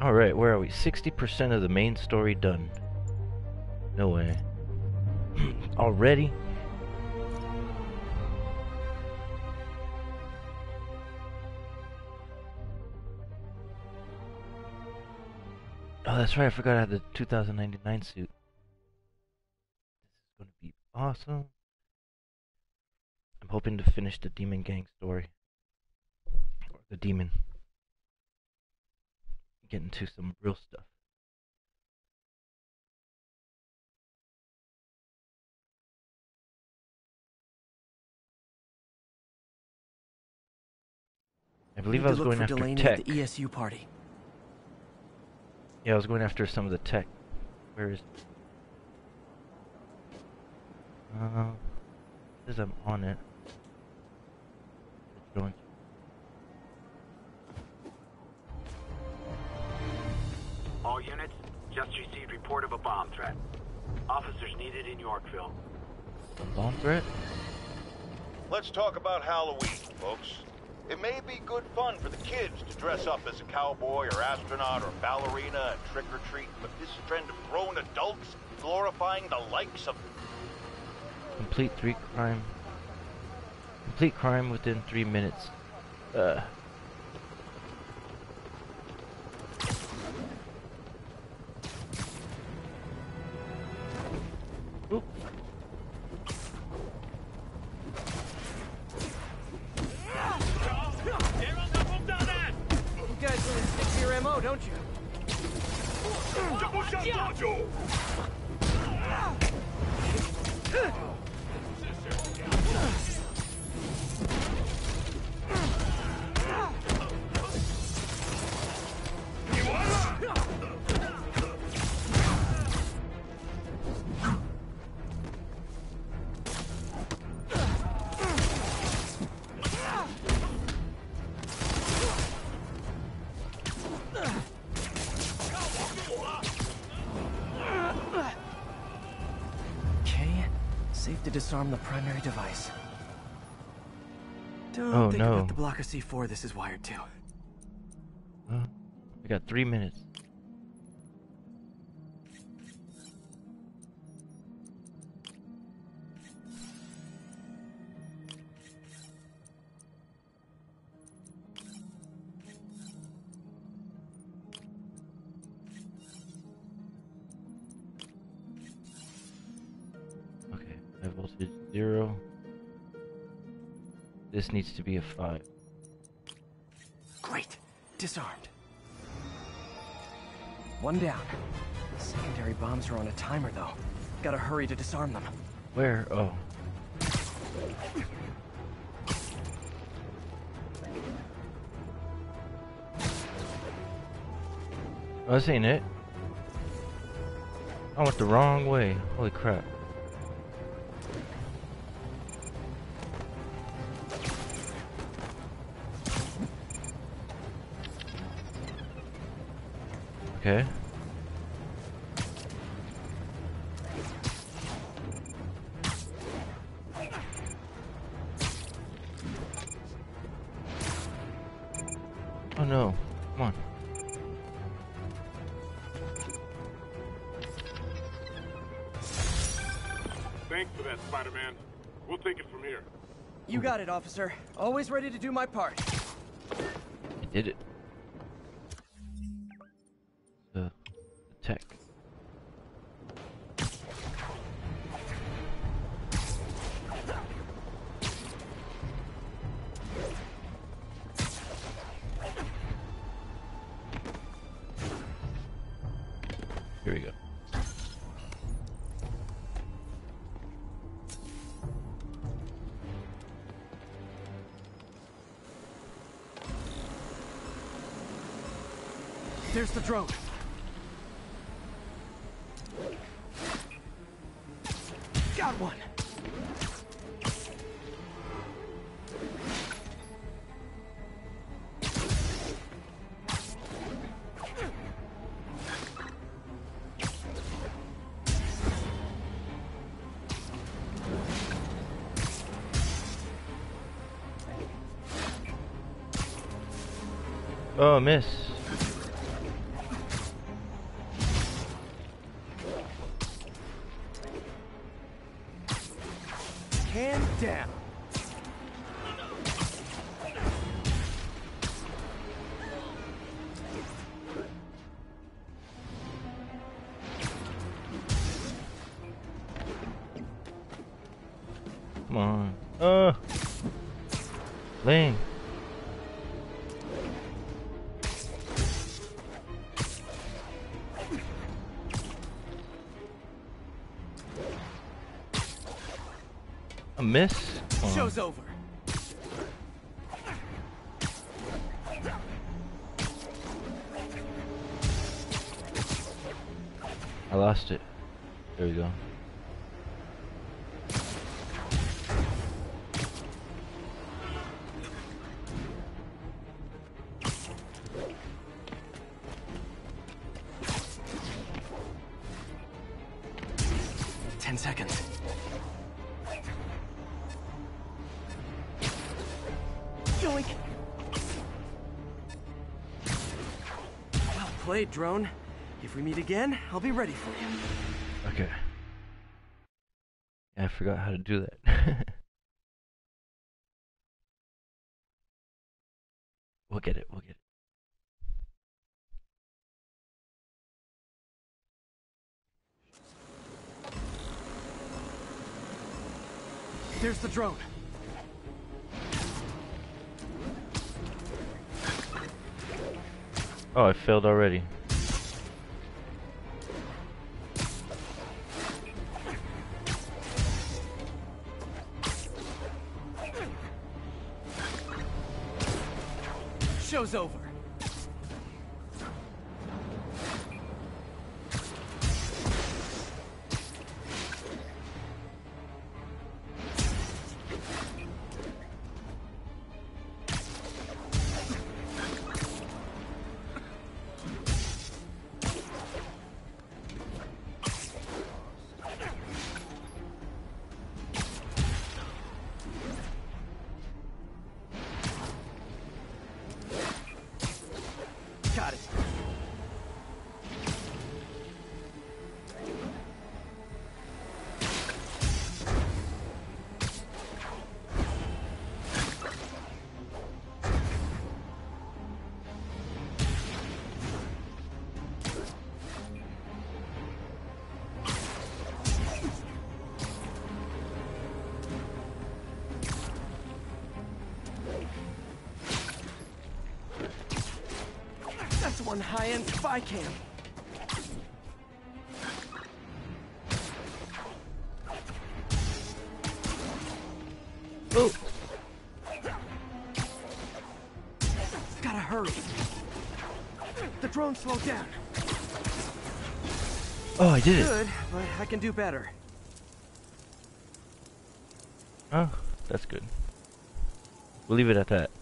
Alright, where are we? 60% of the main story done. No way. Already? Oh, that's right. I forgot I had the 2099 suit. This is going to be awesome. I'm hoping to finish the Demon Gang story. Or the Demon. Get into some real stuff. I believe I was going after tech. At the ESU party. Yeah, I was going after some of the tech. Where is it? Says I'm on it. It's going. All units, just received report of a bomb threat. Officers needed in Yorkville. A bomb threat? Let's talk about Halloween, folks. It may be good fun for the kids to dress up as a cowboy or astronaut or ballerina and trick-or-treat, but this trend of grown adults glorifying the likes of... Complete crime within 3 minutes. Oop. You guys really stick to your MO, don't you? To disarm the primary device. Don't think about the block of C4 this is wired to. We got 3 minutes. Voltage 0. This needs to be a 5. Great. Disarmed. One down. Secondary bombs are on a timer, though. Gotta hurry to disarm them. Where? Oh. Oh, this ain't it. I went the wrong way. Holy crap. Okay. Oh no, come on. Thanks for that, Spider-Man. We'll take it from here. You got it, officer. Always ready to do my part. I did it. The tech. Here we go. There's the drone. Got one. Oh, miss. Hand down. Come on. Lane. A miss? Show's over. I lost it. There we go. Seconds. Yoink. Well played, drone. If we meet again, I'll be ready for you. Okay. Yeah, I forgot how to do that. We'll get it, we'll get it. There's the drone. Oh, I failed already. Show's over. Got it. That's one high-end spy cam. Oh! Gotta hurry. The drone slowed down. Oh, I did it! Good, but I can do better. Oh, that's good. We'll leave it at that.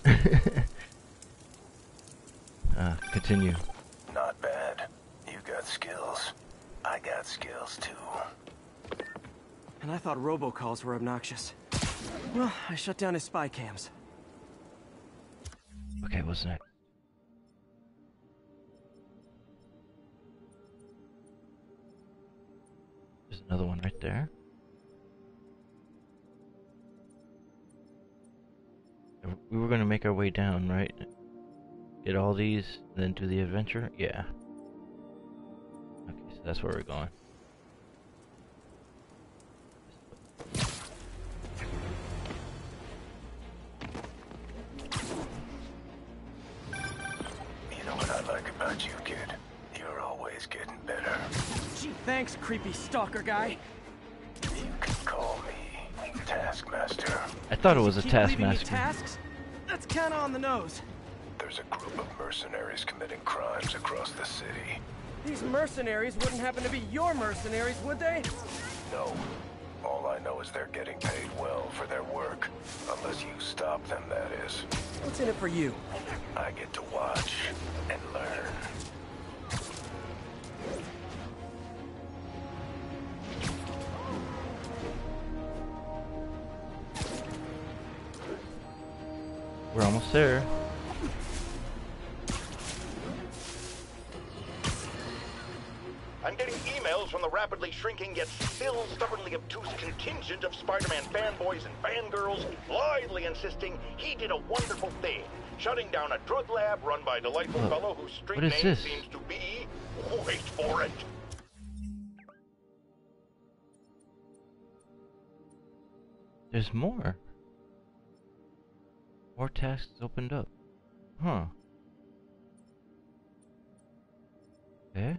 Continue. Not bad. You got skills. I got skills too. And I thought robocalls were obnoxious. Well, I shut down his spy cams. Okay, what's next? There's another one right there. We were gonna make our way down, right? Get all these, and then do the adventure? Yeah. Okay, so that's where we're going. You know what I like about you, kid? You're always getting better. Gee, thanks, creepy stalker guy. You can call me Taskmaster. I thought it was a Keep leaving me taskmaster. tasks? That's kinda on the nose. There's a group of mercenaries committing crimes across the city. These mercenaries wouldn't happen to be your mercenaries, would they? No. All I know is they're getting paid well for their work. Unless you stop them, that is. What's in it for you? I get to watch and learn. We're almost there. I'm getting emails emails from the rapidly shrinking yet still stubbornly obtuse contingent of Spider-Man fanboys and fangirls, blithely insisting he did a wonderful thing, shutting down a drug lab run by a delightful fellow whose street name this? seems to be... Wait for it. There's more. More tasks opened up. Huh. Okay.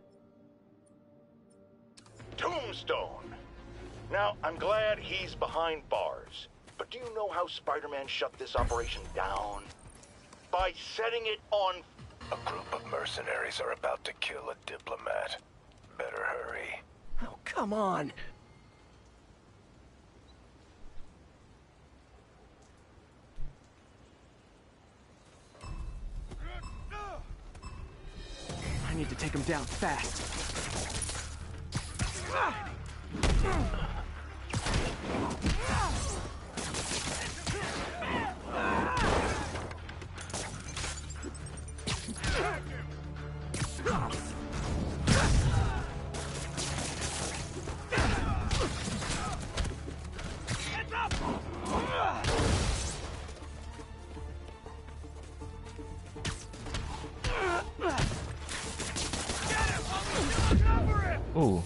Tombstone. Now, I'm glad he's behind bars. But do you know how Spider-Man shut this operation down? By setting it on... A group of mercenaries are about to kill a diplomat. Better hurry. Oh, come on. I need to take him down fast. Ooh.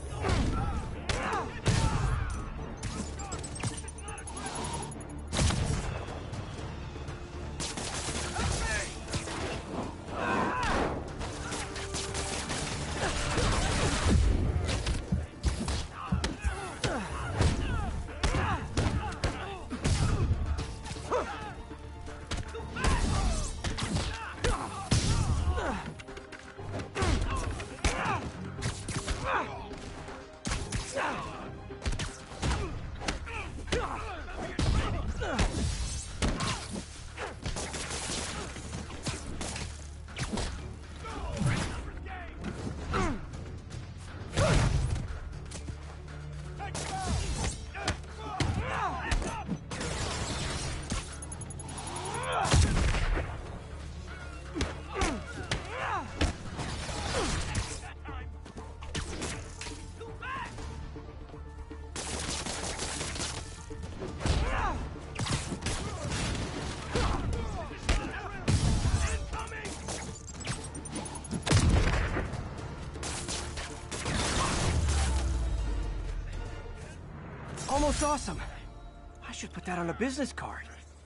Almost awesome. I should put that on a business card.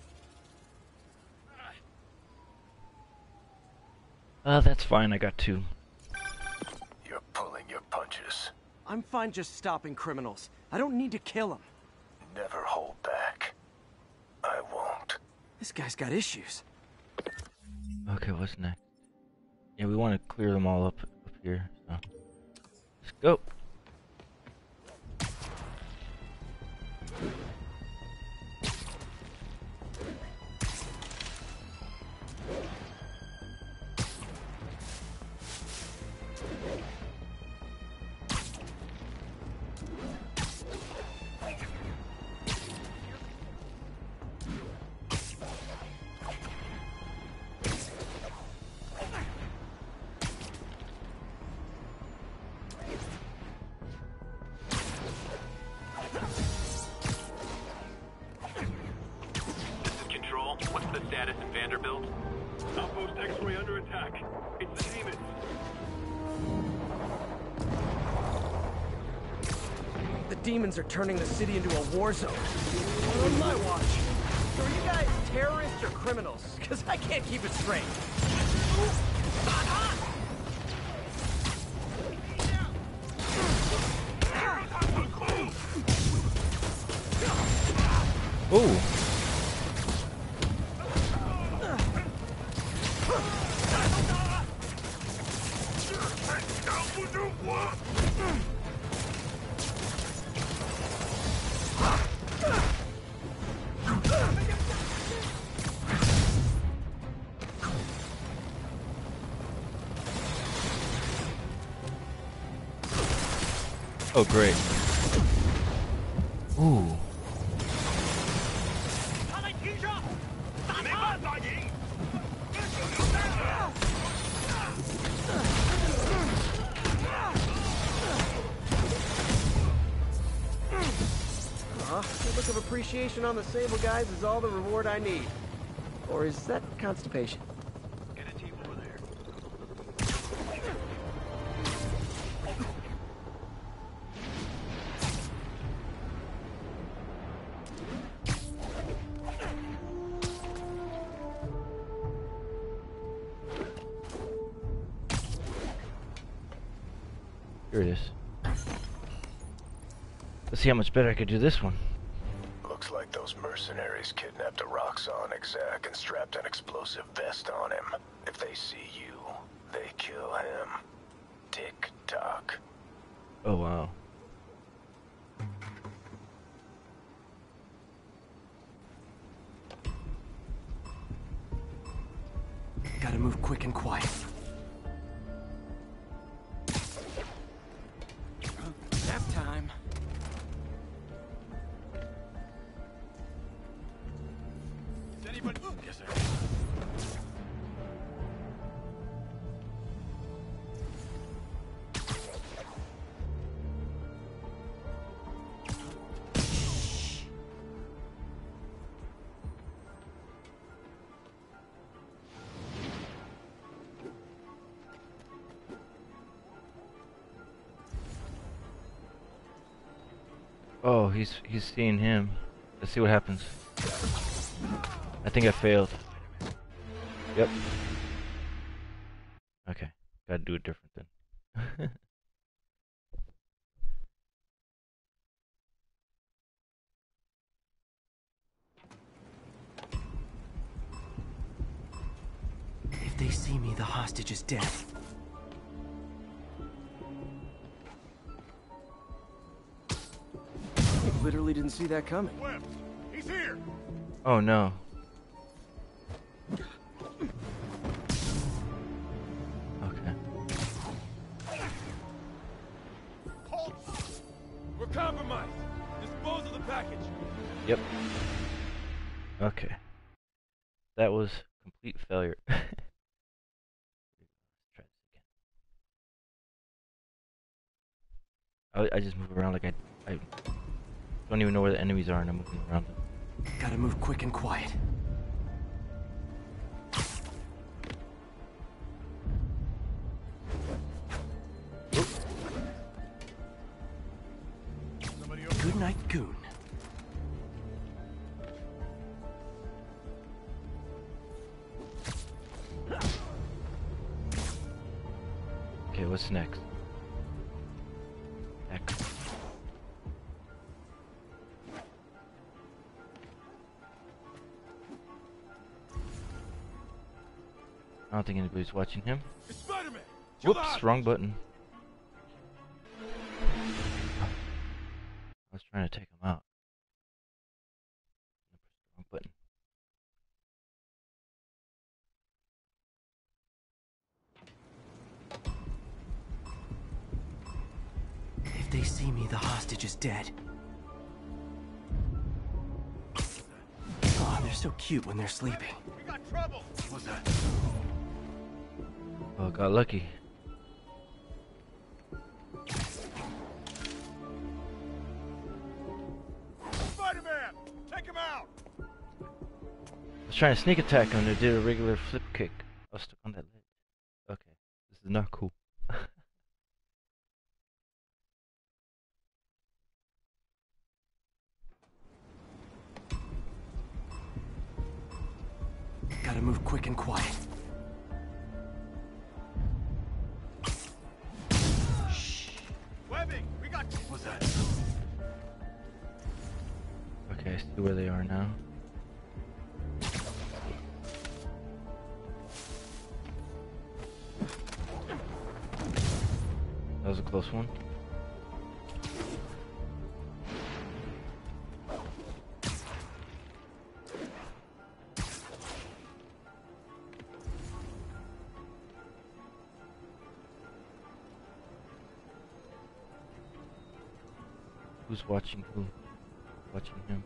That's fine. I got two. You're pulling your punches. I'm fine just stopping criminals. I don't need to kill them. Never hold back. I won't. This guy's got issues. Okay, what's next? Yeah, we want to clear them all up here. So let's go. Outpost X-ray under attack. It's the demons. The demons are turning the city into a war zone. On my watch. So are you guys terrorists or criminals? Because I can't keep it straight. Ooh. Oh, great. Ooh. Huh? A look of appreciation on the Sable guys is all the reward I need. Or is that constipation? Get a team over there. Here it is. Let's see how much better I could do this one. Looks like those mercenaries kidnapped a Roxxon exec and strapped an explosive vest on him. If they see you, they kill him. Tick-tock. Oh wow. Gotta move quick and quiet. Nap time. Is anybody... Yes, sir. Oh, he's seeing him. Let's see what happens. I think I failed. Yep. Okay, gotta do it different then. If they see me, the hostage is dead. Literally didn't see that coming. Webb, he's here. Oh no. Okay. Halt! We're compromised. Dispose of the package. Yep. Okay. That was complete failure. Let's try this again. I just move around like I don't even know where the enemies are and I'm moving around them. Gotta move quick and quiet. Good night, Goon. Okay, what's next? Next. I don't think anybody's watching him. It's Spider-Man. Whoops, wrong button. I was trying to take him out. Wrong button. If they see me, the hostage is dead. Oh, they're so cute when they're sleeping. We got trouble. What's that? Oh, got lucky. Spider-Man, take him out. I was trying to sneak attack him and did a regular flip kick. I was stuck on that ledge. Okay, this is not cool. Gotta move quick and quiet. Webbing, we got... What's that? Okay, I see where they are now. That was a close one. Who's watching who? Watching him.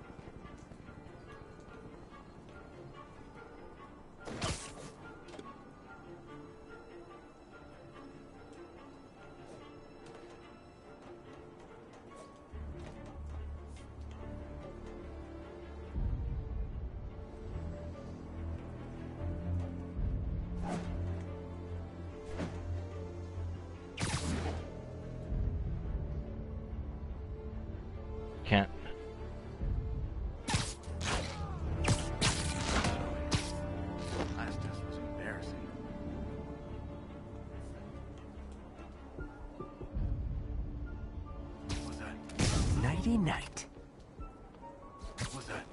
can't. Last test was embarrassing. What was that? Nighty night. What was that?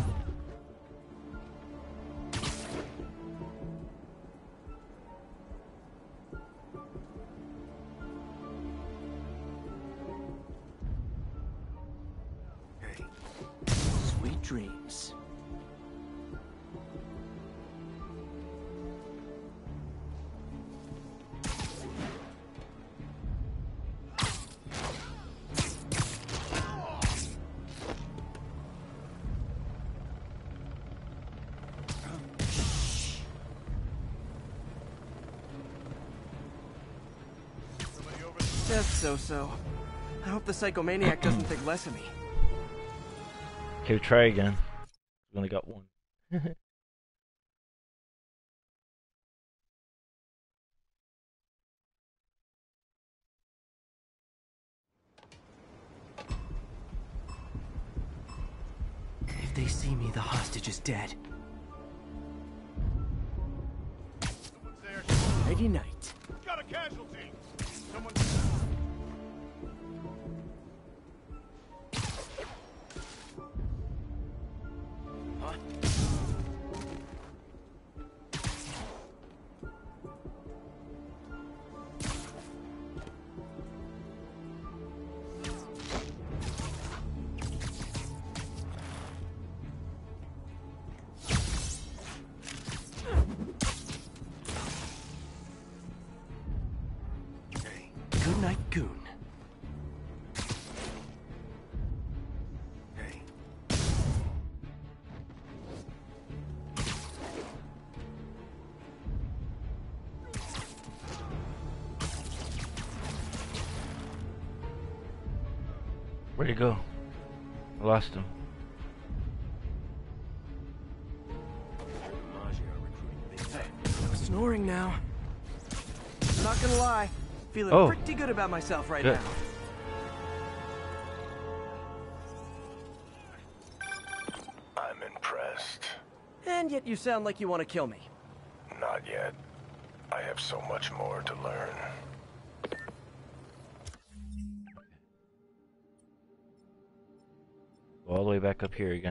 Hey, sweet dreams. That's so-so. I hope the psychomaniac doesn't think less of me. Okay, try again. We only got one. If they see me, the hostage is dead. Nighty night. Got a casualty. Someone. Huh? Good night, goon. Hey. Where'd he go? I lost him. Hey, I'm snoring now. I'm not gonna lie. Feeling Oh. pretty good about myself right Good. now. I'm impressed. And yet you sound like you want to kill me. Not yet. I have so much more to learn. Go all the way back up here again.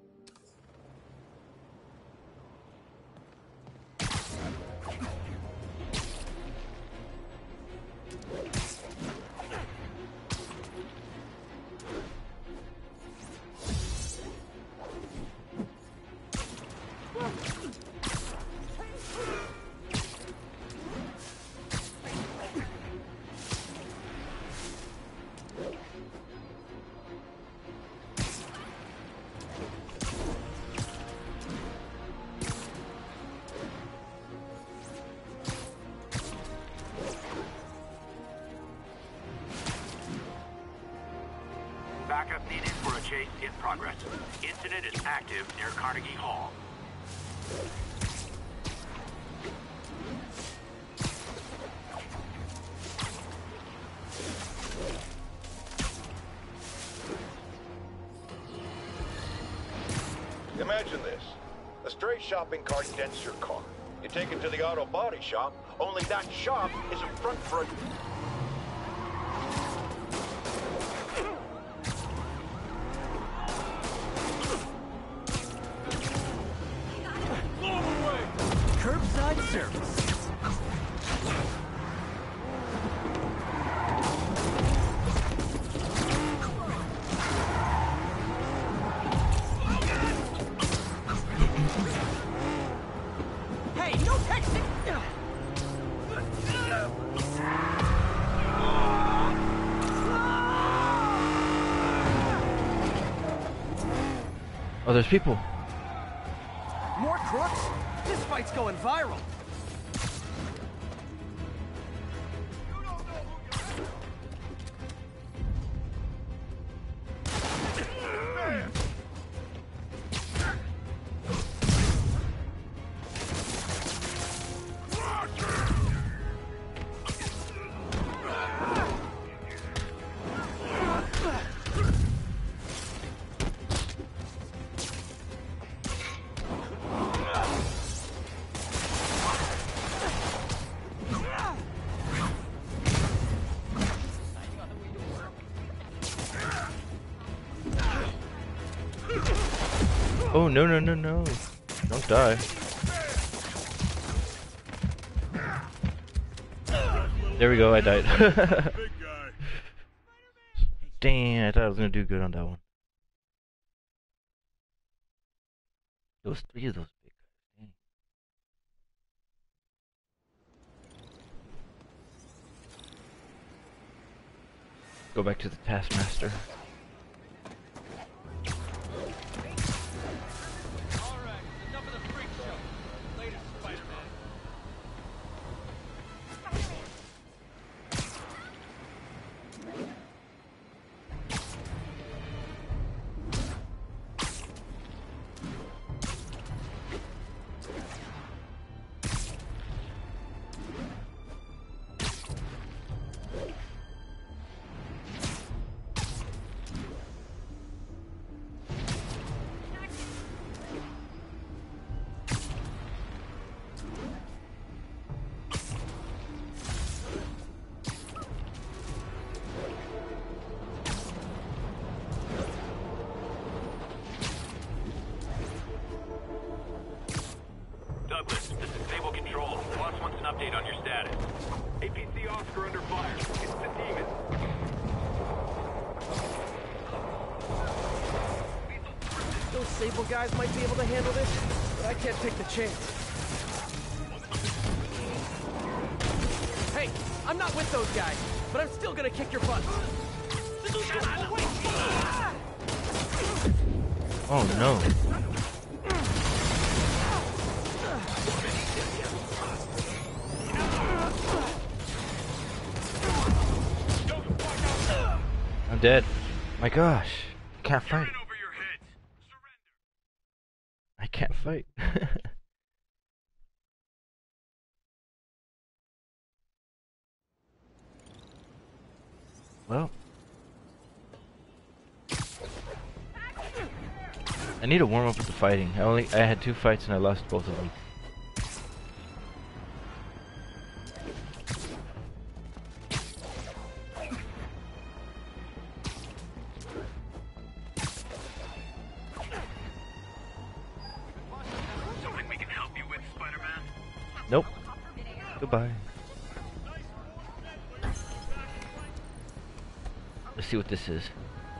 Backup needed for a chase in progress. Incident is active near Carnegie Hall. Imagine this. A stray shopping cart dents your car. You take it to the auto body shop, only that shop is a front for a... Curbside service. Hey, no texting! Oh, there's people. More crooks? This fight's going viral. Oh, no, no, no, no. Don't die. There we go, I died. Dang, I thought I was gonna do good on that one. There was 3 of those big guys. Dang. Go back to the Taskmaster. Douglas, this is Naval Control. Boss wants an update on your status. APC Oscar under fire. It's the demon. Those Sable guys might be able to handle this, but I can't take the chance. Hey, I'm not with those guys, but I'm still gonna kick your butt. Oh no. I'm dead. My gosh. I can't fight. I can't fight. Well. I need to warm up with the fighting. I had 2 fights and I lost both of them. Something we can help you with, Spider-Man? Nope. Goodbye. Let's see what this is.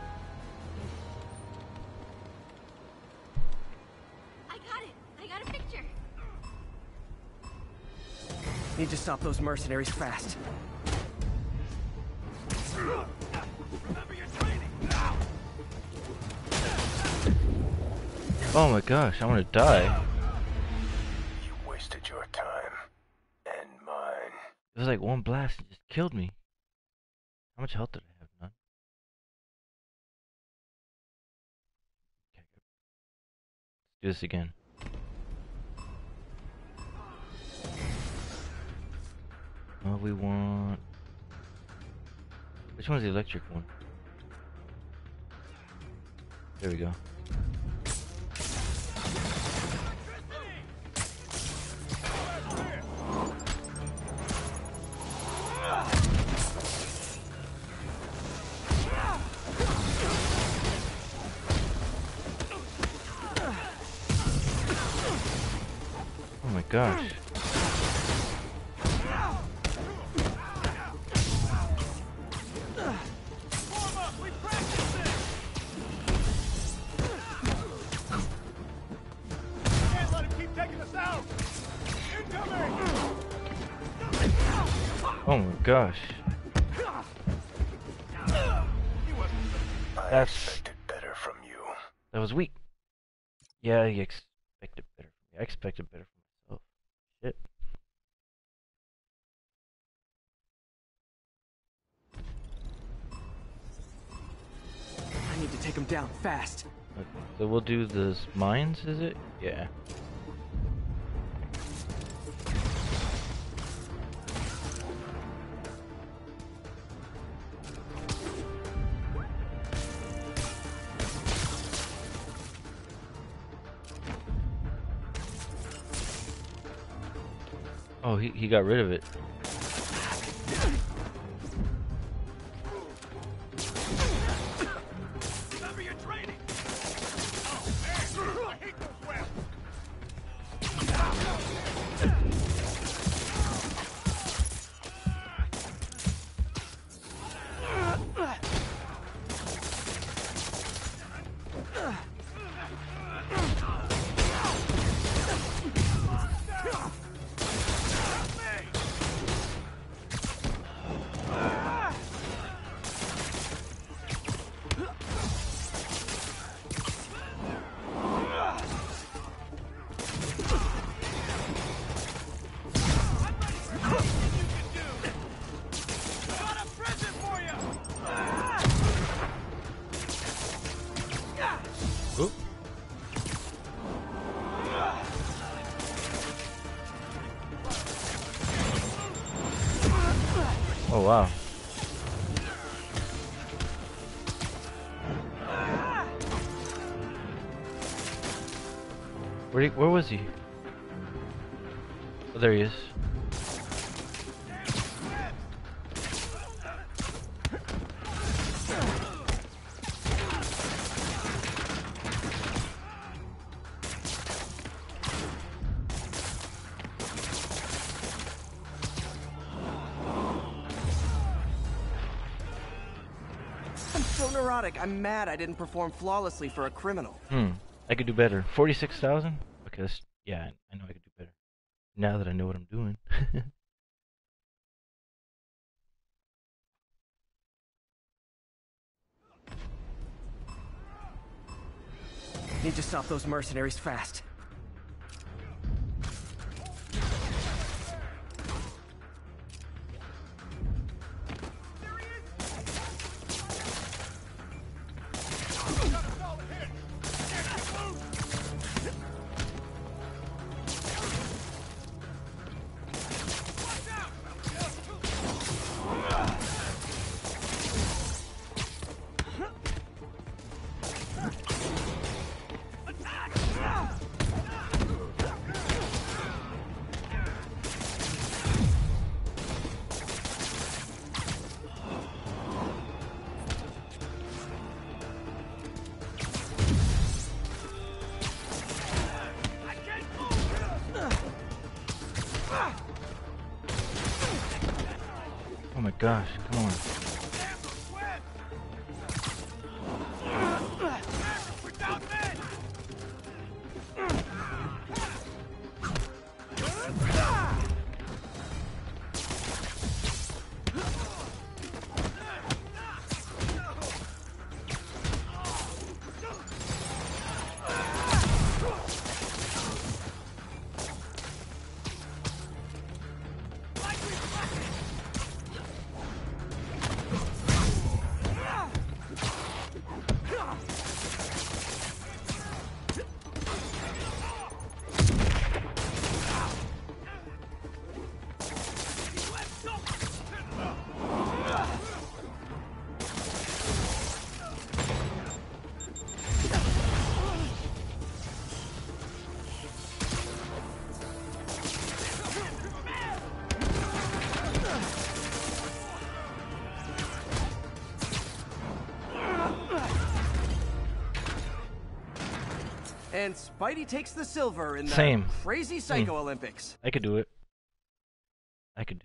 Need to stop those mercenaries fast. Oh my gosh, I want to die. You wasted your time. And mine. It was like one blast and just killed me. How much health did I have? None. Okay, let's do this again. Oh, we want... Which one's the electric one? There we go. Oh my gosh. Oh my gosh. I expected better from you. That was weak. Yeah, I expected better from me. I expected better from myself. Shit. I need to take him down fast. Okay, so we'll do the mines, is it? Yeah. Oh, he got rid of it. Oop. Oh wow. Where was he? Oh, there he is. I'm so neurotic. I'm mad I didn't perform flawlessly for a criminal. I could do better. 46,000? Okay, yeah, I know I could do better. Now that I know what I'm doing. Need to stop those mercenaries fast. Oh my gosh, come on. And Spidey takes the silver in the Same. crazy Psycho Olympics. I could do it. I could do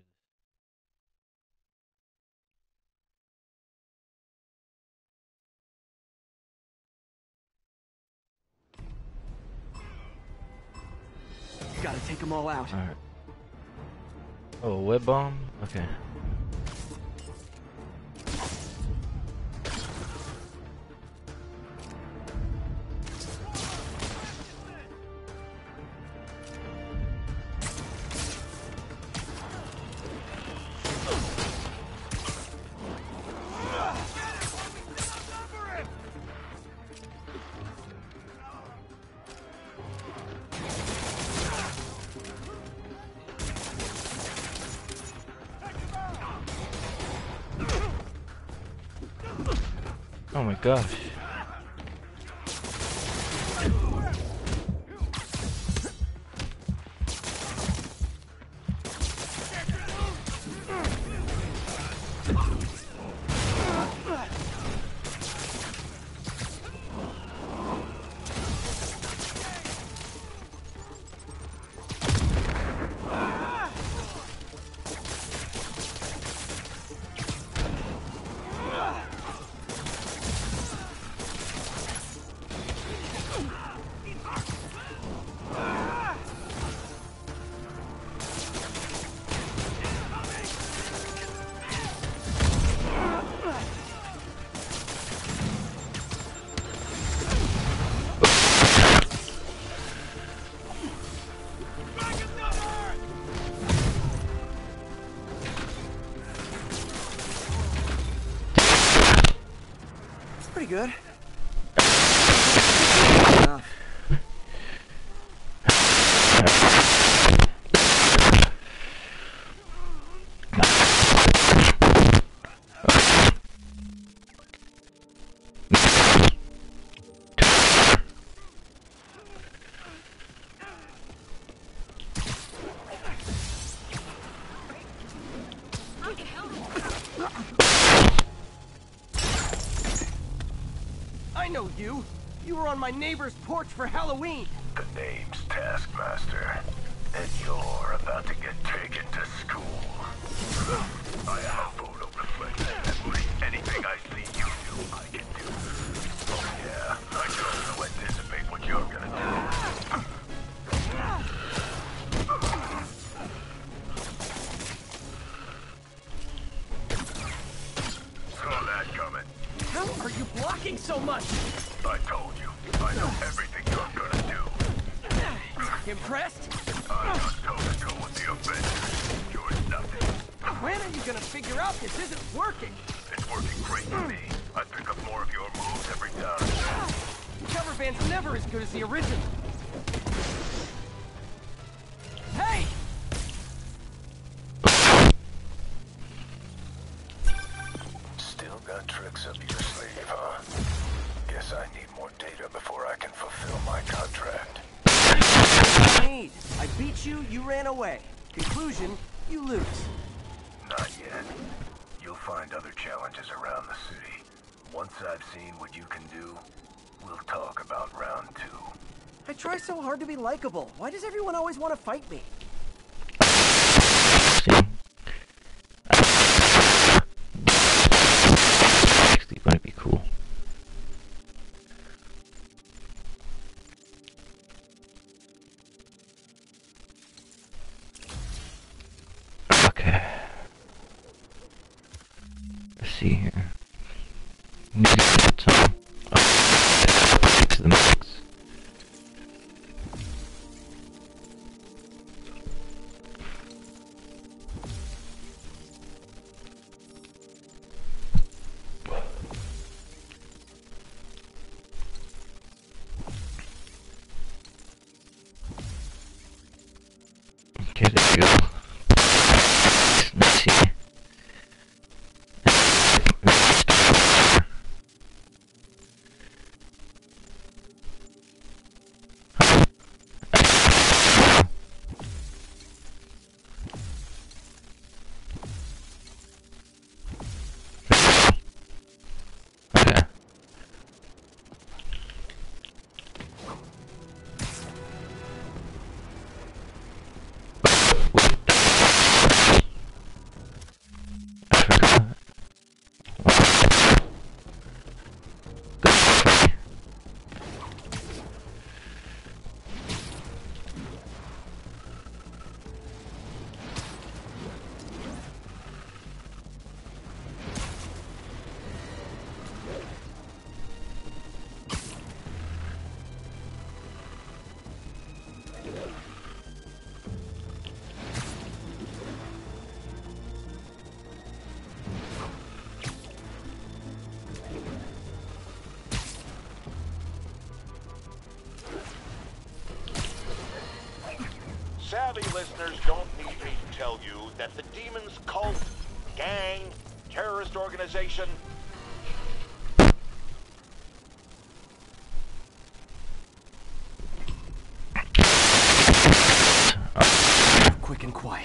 Gotta take them all out. it. Alright. Oh, a web bomb? Okay. Oh my gosh. Pretty good. I know you. You were on my neighbor's porch for Halloween. The name's Taskmaster, and you're about to get taken to school. I have a photo reflecting memory. Anything I see you do, I can do. Oh yeah, I can also anticipate what you're gonna do. Saw that coming. How are you blocking so much? I told you, I know everything you're gonna do. Impressed? I'm not toe-to-toe with the Avengers. You're nothing. When are you gonna figure out this isn't working? It's working great for me. I pick up more of your moves every time. Cover band's never as good as the original. Hey! Still got tricks up your sleeve, huh? Guess I need more data before I can fulfill my contract. I beat you, you ran away. Conclusion, you lose. Not yet. You'll find other challenges around the city. Once I've seen what you can do, we'll talk about round 2. I try so hard to be likable. Why does everyone always want to fight me? Actually might be cool. Okay. Let's see here. Need to get some to the max. Okay, there we go. Let's see. Okay. Savvy listeners don't need me to tell you that the Demon's cult, gang, terrorist organization... Quick and quiet.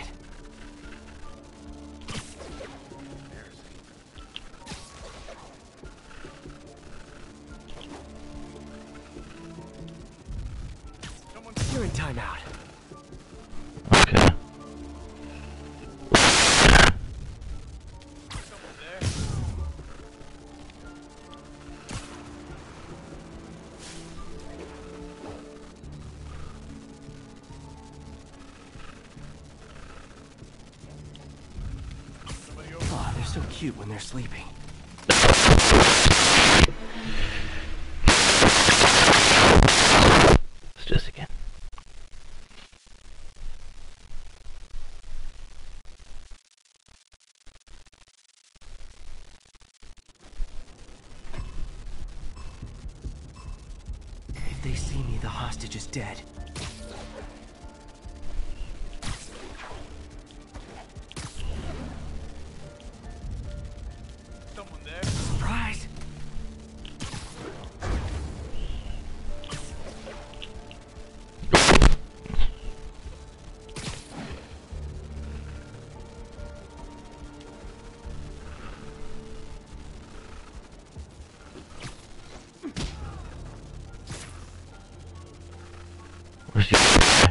You're in timeout. Okay. Oh, they're so cute when they're sleeping. Let's do this again. If they see me, the hostage is dead. Someone there? Surprise! Where's the other guy?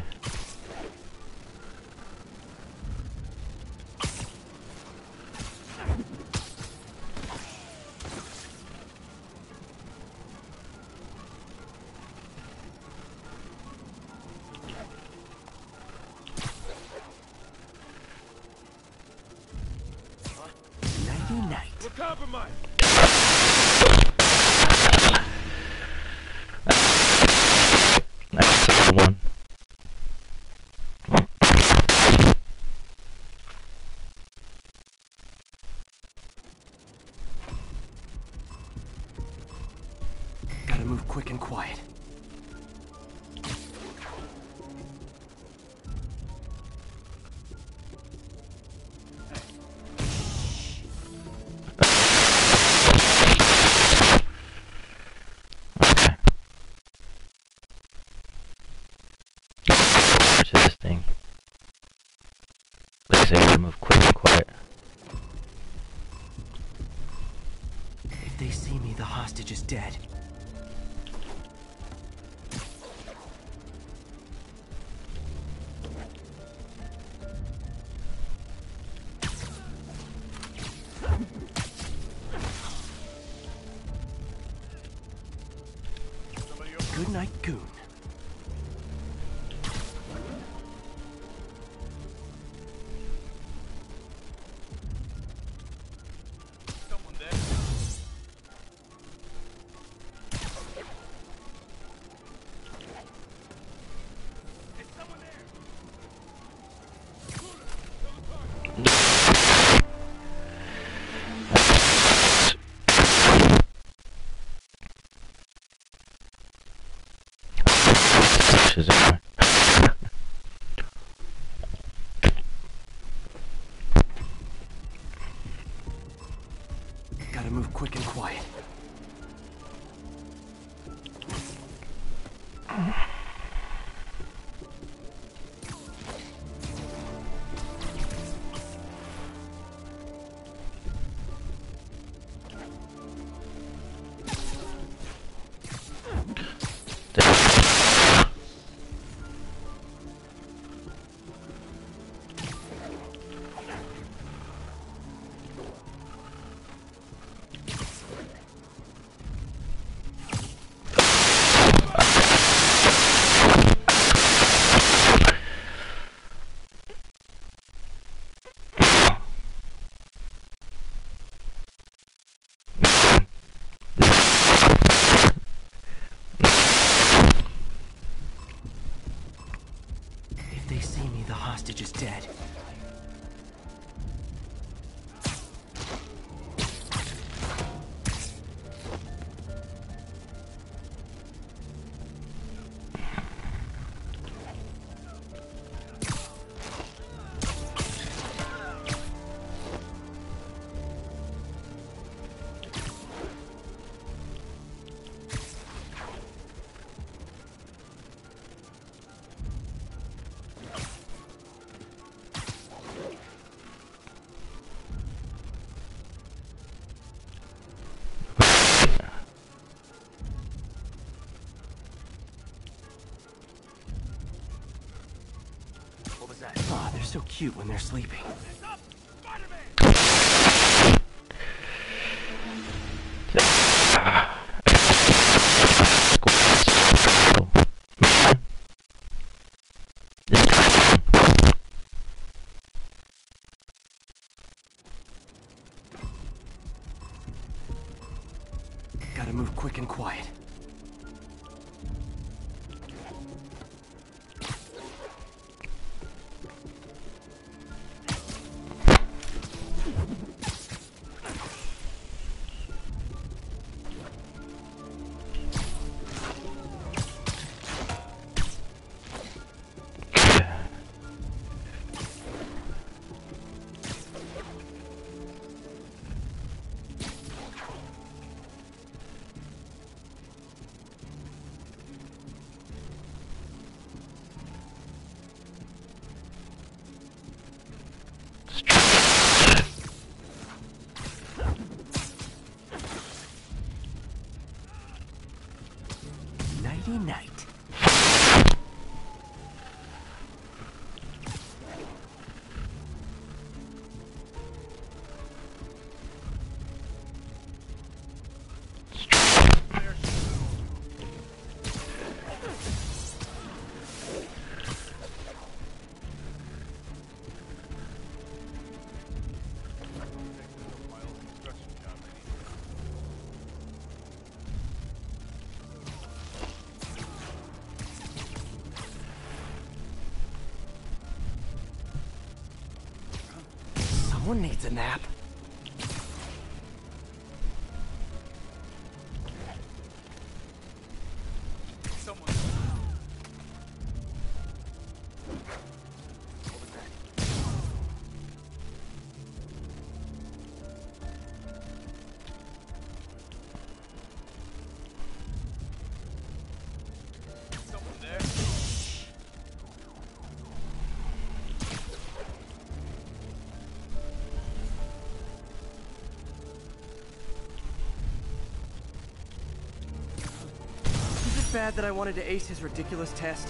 We're compromised. That's the one. Gotta move quick and quiet. To this thing. Like I said, gotta move quick and quiet. If they see me, the hostage is dead. Good night, goon. Gotta move quick and quiet. If they see me, the hostage is dead. Oh, they're so cute when they're sleeping. Gotta move quick and quiet. Nighty night. Someone needs a nap. Bad that I wanted to ace his ridiculous test.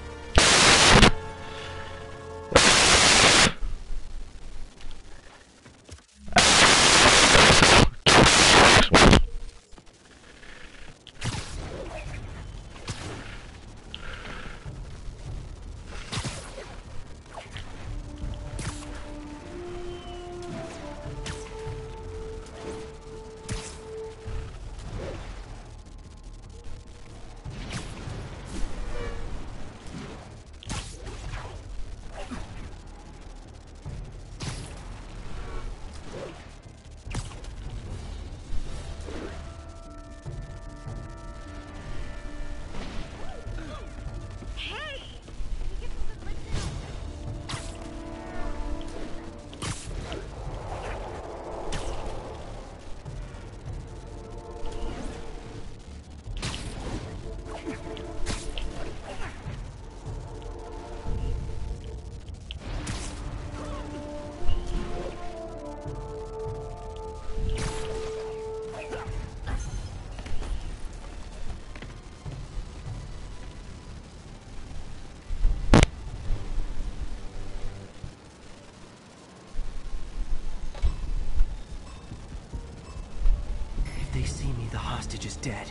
They see me, the hostage is dead.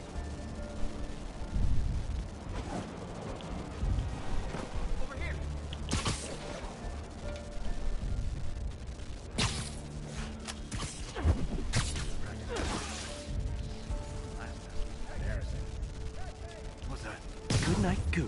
Over here. What's that? Good night, goon.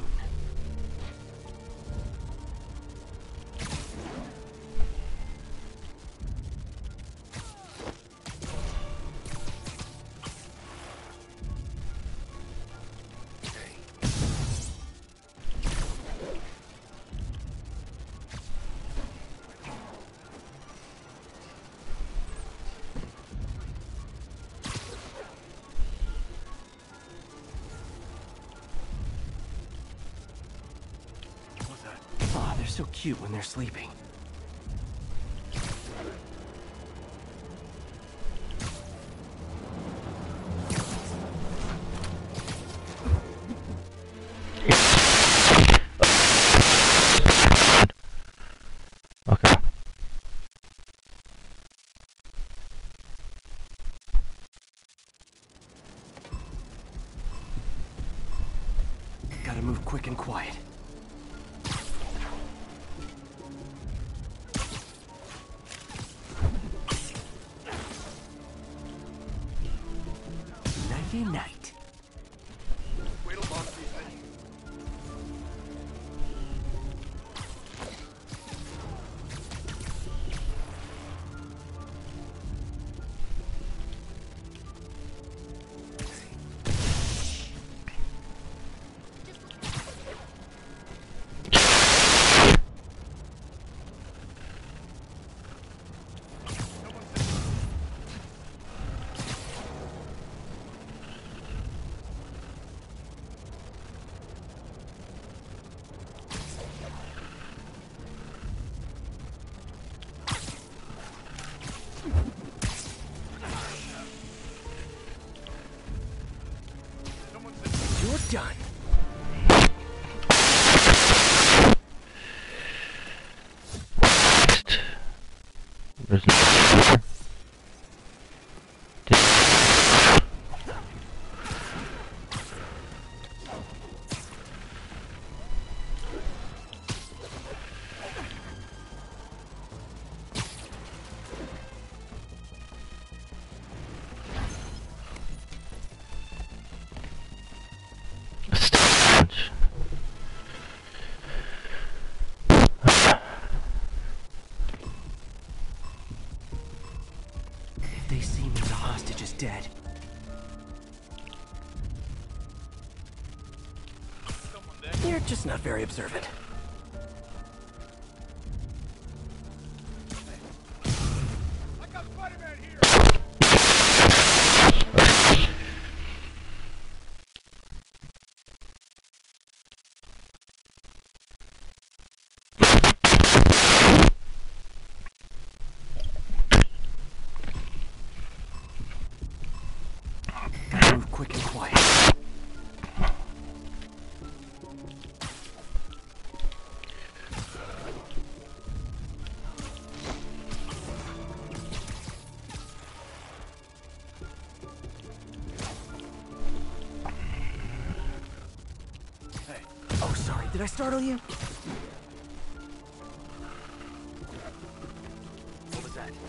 So cute when they're sleeping. Okay. Gotta move quick and quiet. Night. Wait till Mom's behind you. You're done. There's no... hostage is dead. You're just not very observant. Quick and quiet. Hey. Oh, sorry. Did I startle you? What was that?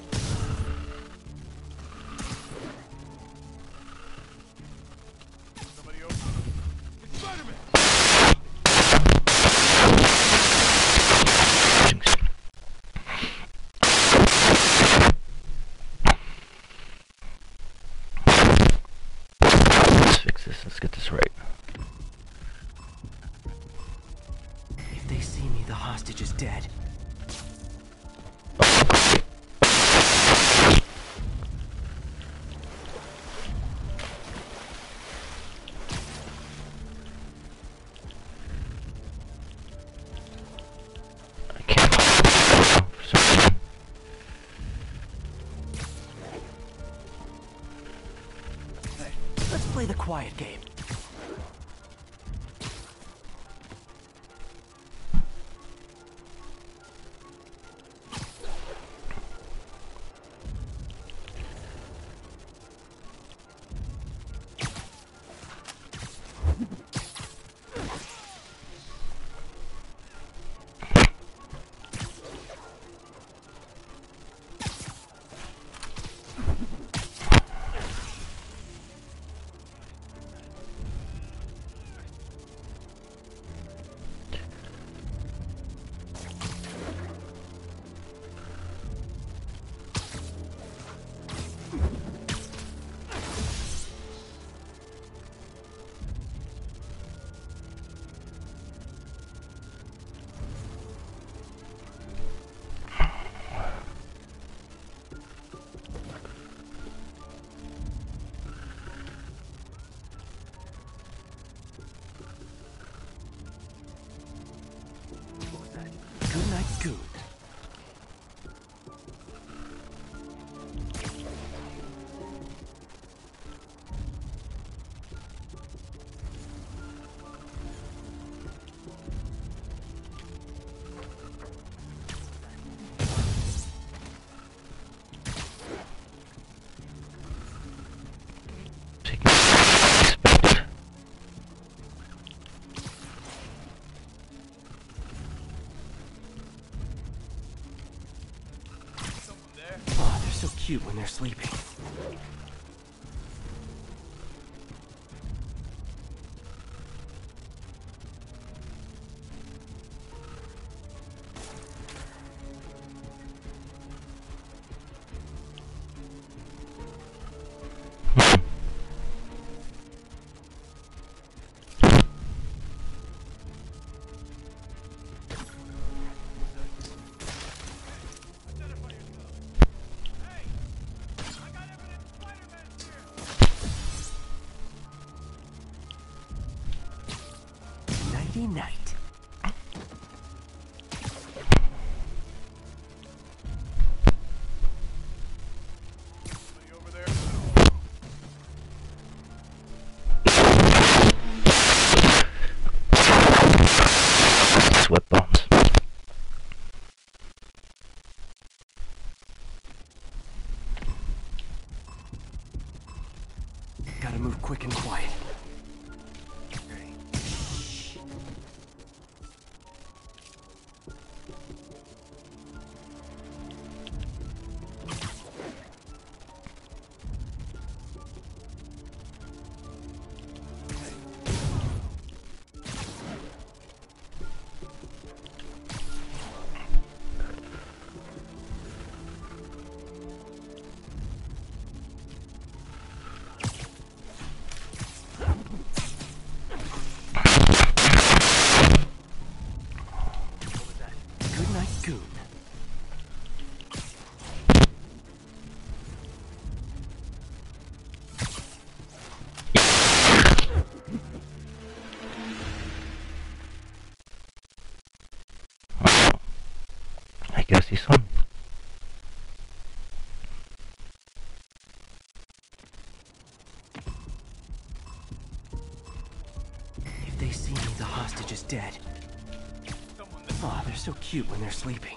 Let's get this right. If they see me, the hostage is dead. I can't. For some reason. Hey, let's play the quiet game. Good night, good. Oh, they're so cute when they're sleeping. Night. Over there. Sweat bombs. Gotta move quick and quiet. night, goon. I guess he saw me. If they see me, the hostage is dead. Oh, they're so cute when they're sleeping.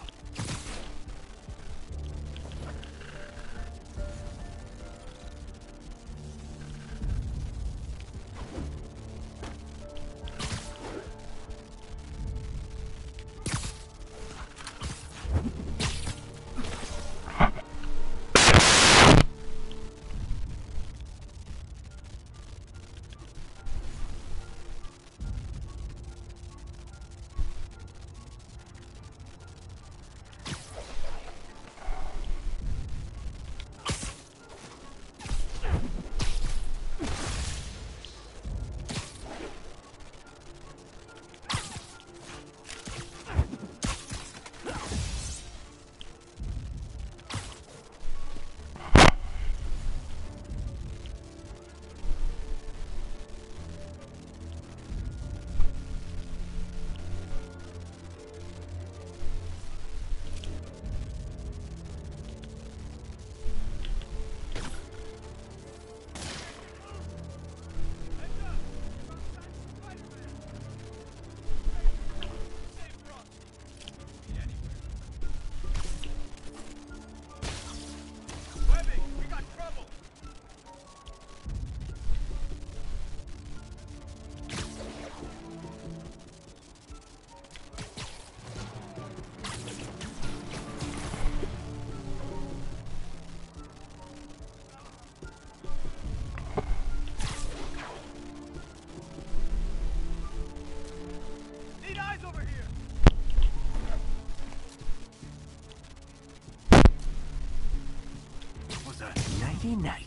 Nighty night.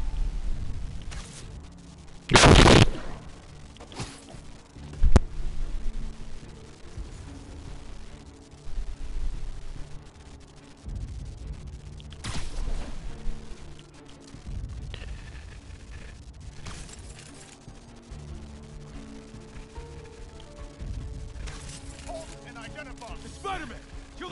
And identify the Spider-Man. Kill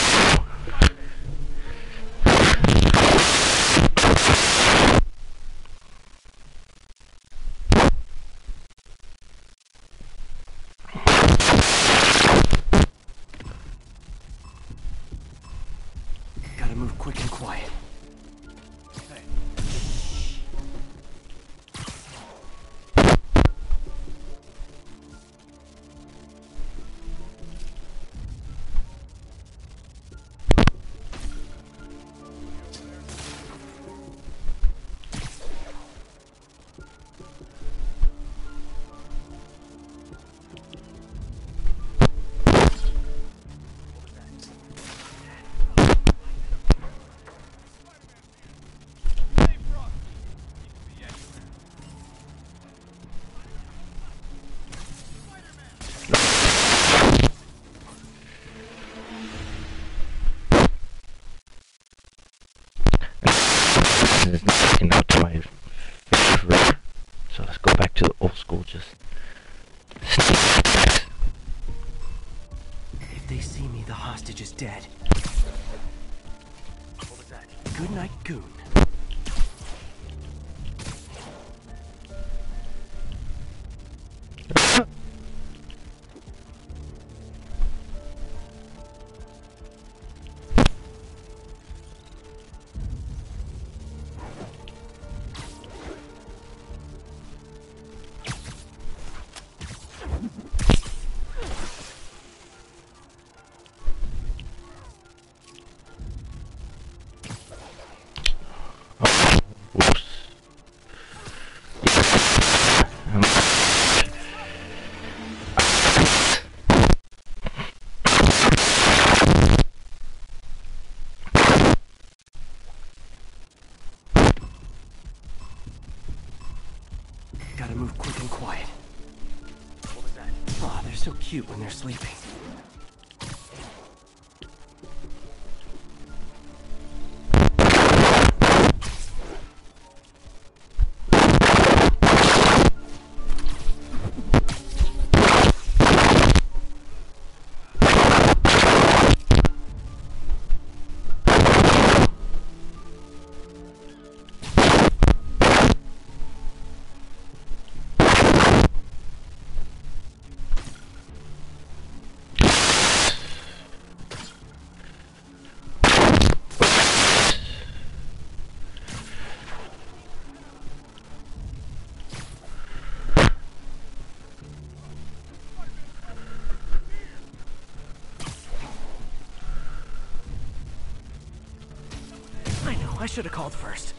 Gotta move quick and quiet. This is not working out to my favor. So let's go back to the old school, just sneak attacks. If they see me, the hostage is dead. What was that? Good night, goon. Gotta move quick and quiet. What was that? Oh, they're so cute when they're sleeping. should have called first.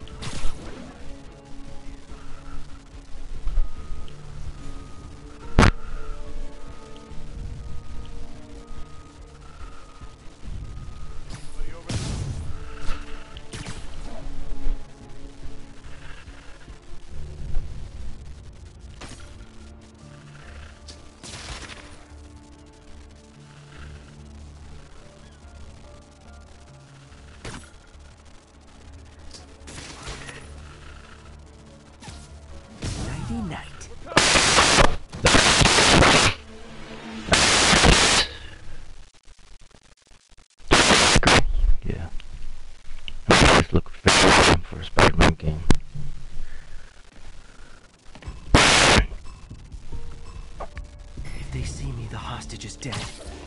Night. Yeah. This looks very fun for a Spider-Man game. If they see me, the hostage is dead.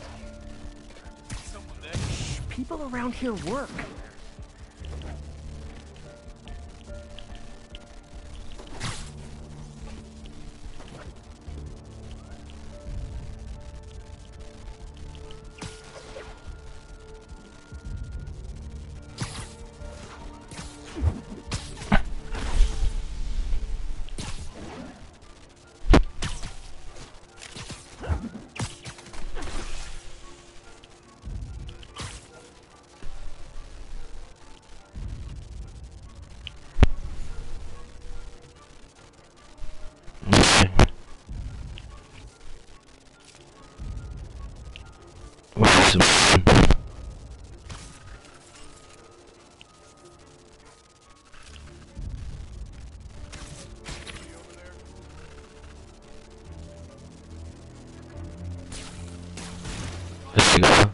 Shh, people around here work. Let's go.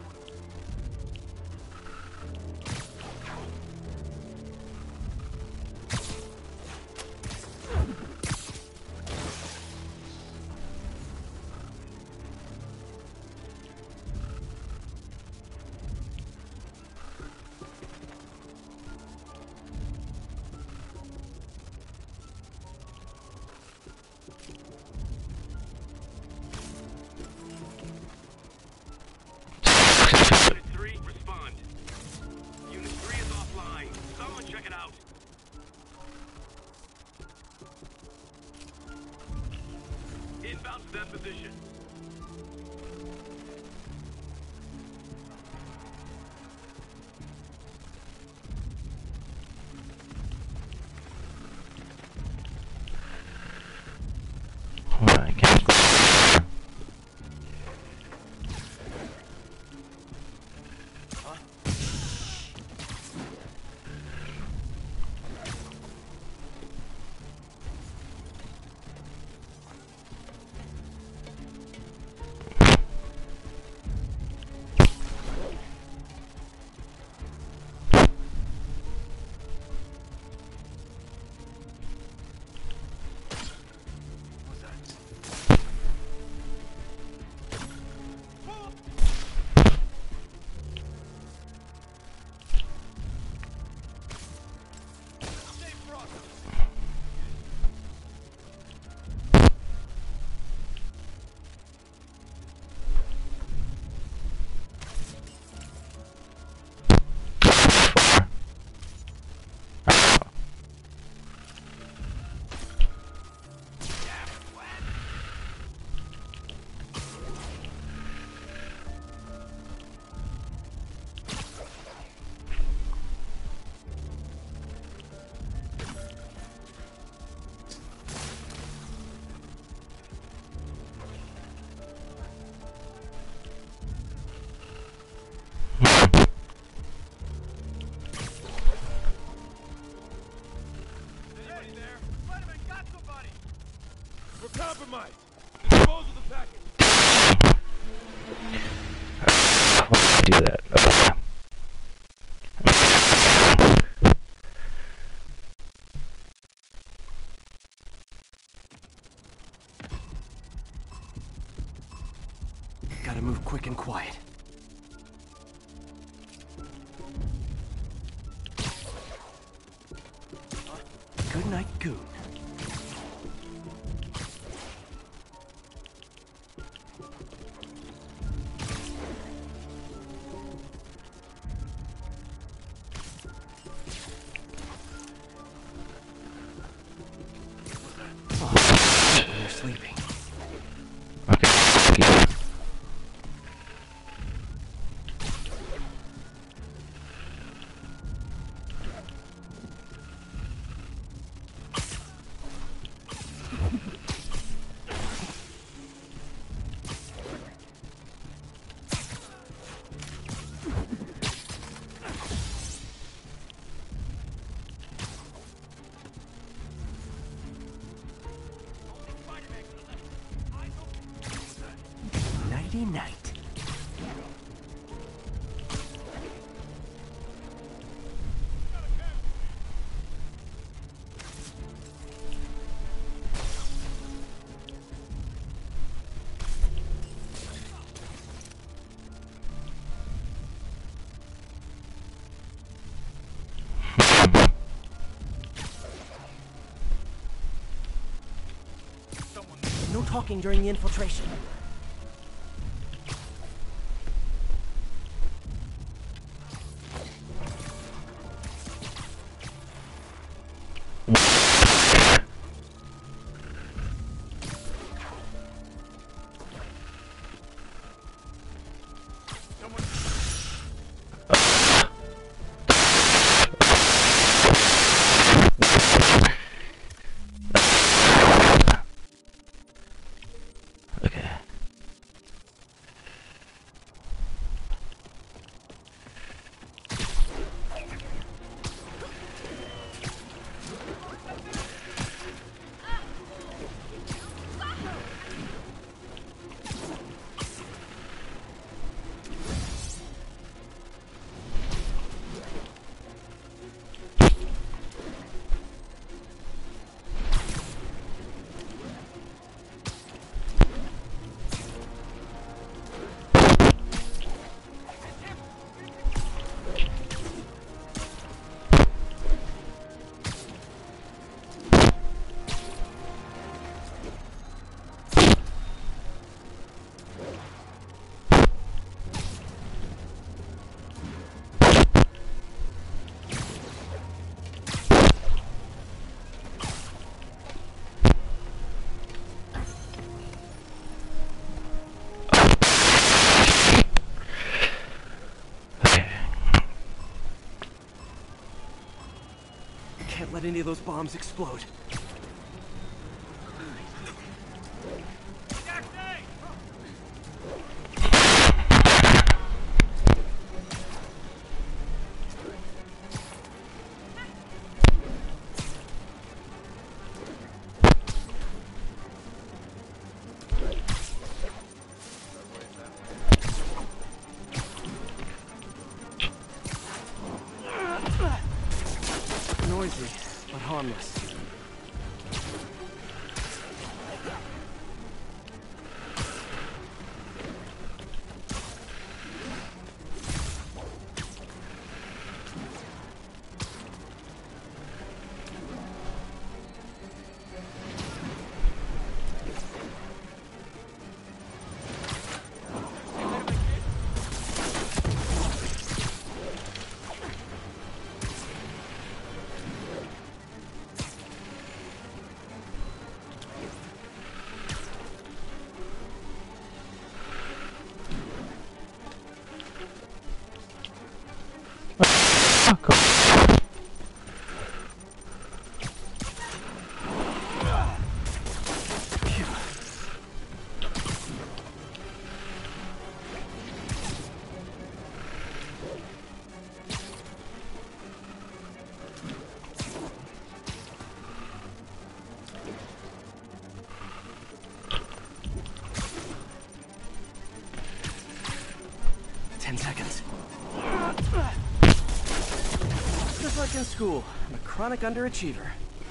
Unit 3, respond. Unit 3 is offline. Someone check it out. Inbound to that position. I can't go. Compromised. Dispose of the package. Why do that? Okay. Gotta move quick and quiet. Good night, Goon. Okinawa. Nighty night. No talking during the infiltration. Okay. Can't let any of those bombs explode. Noisy, but harmless. Fuck off. Just like in school, I'm a chronic underachiever.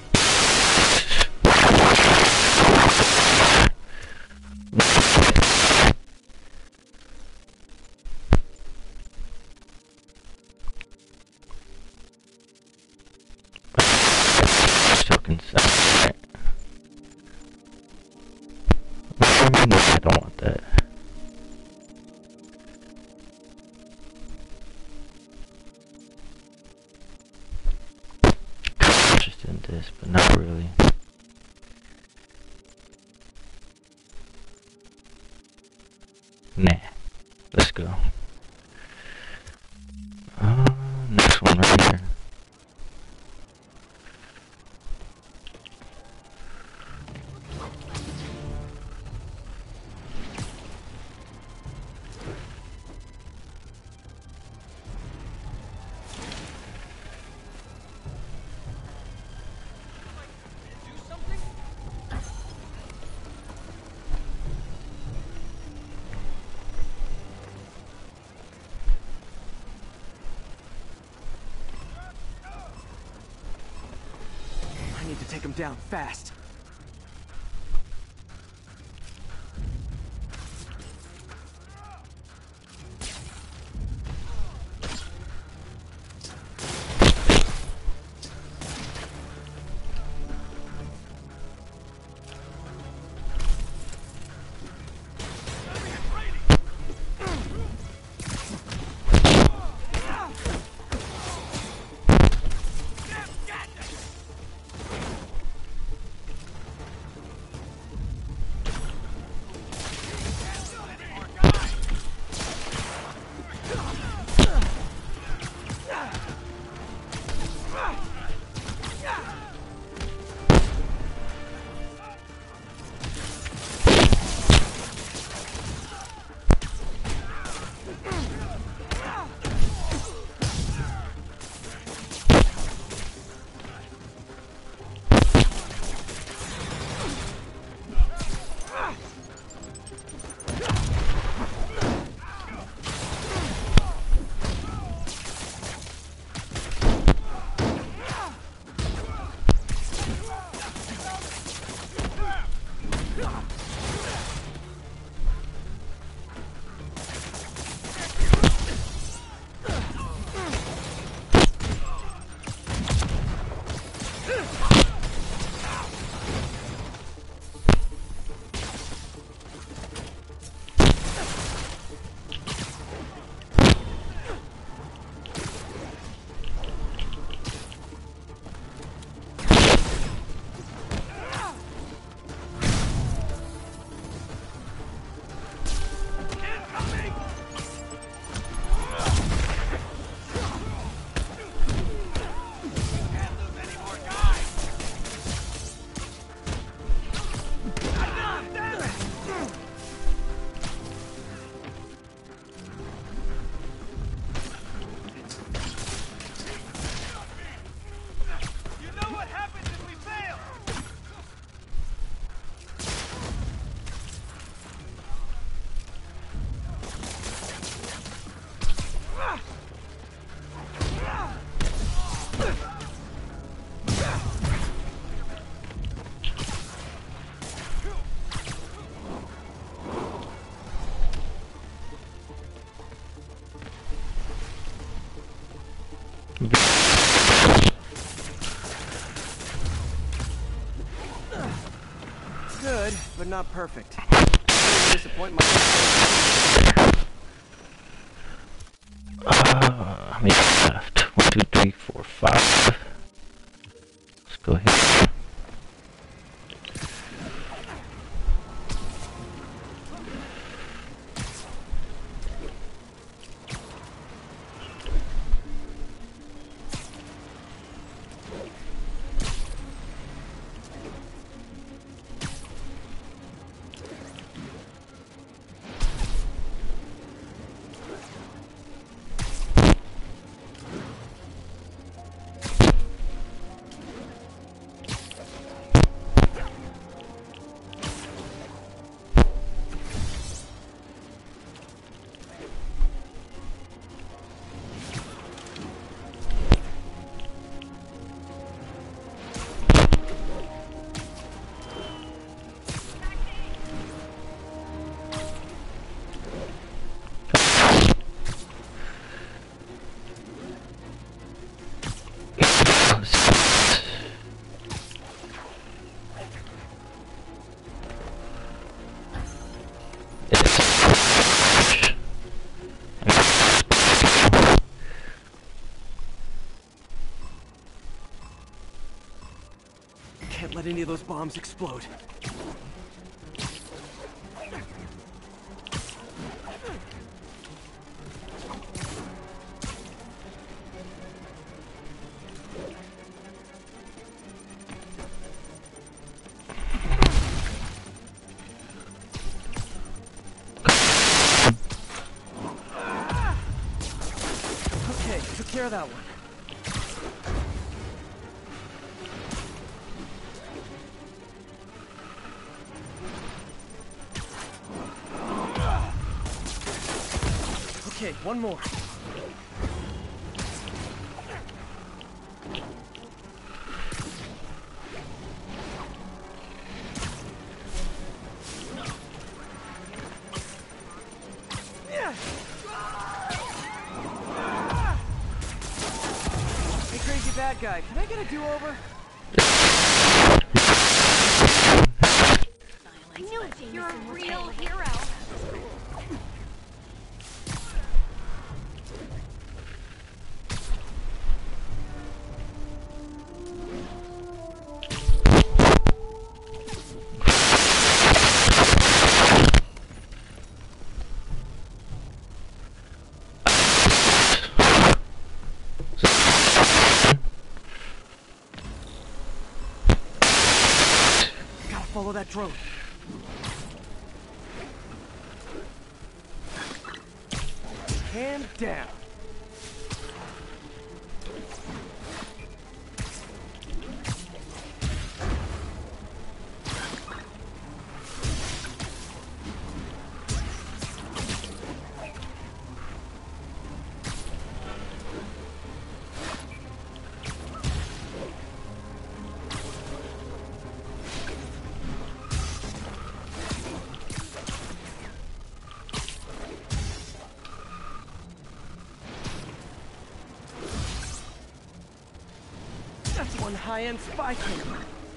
Still concerned, right? What do you mean I don't want that? Just in this. Nah. Let's go. Next one right here. I need to take him down fast. Good, but not perfect. Disappoint my... How many left? 1, 2, 3, 4, 5. Let's go ahead. Can't let any of those bombs explode. share that one. Okay, one more. Hey, crazy bad guy, can I get a do-over? You're a real hero. Gotta follow that drone. Hand down. That's one high-end spy camera.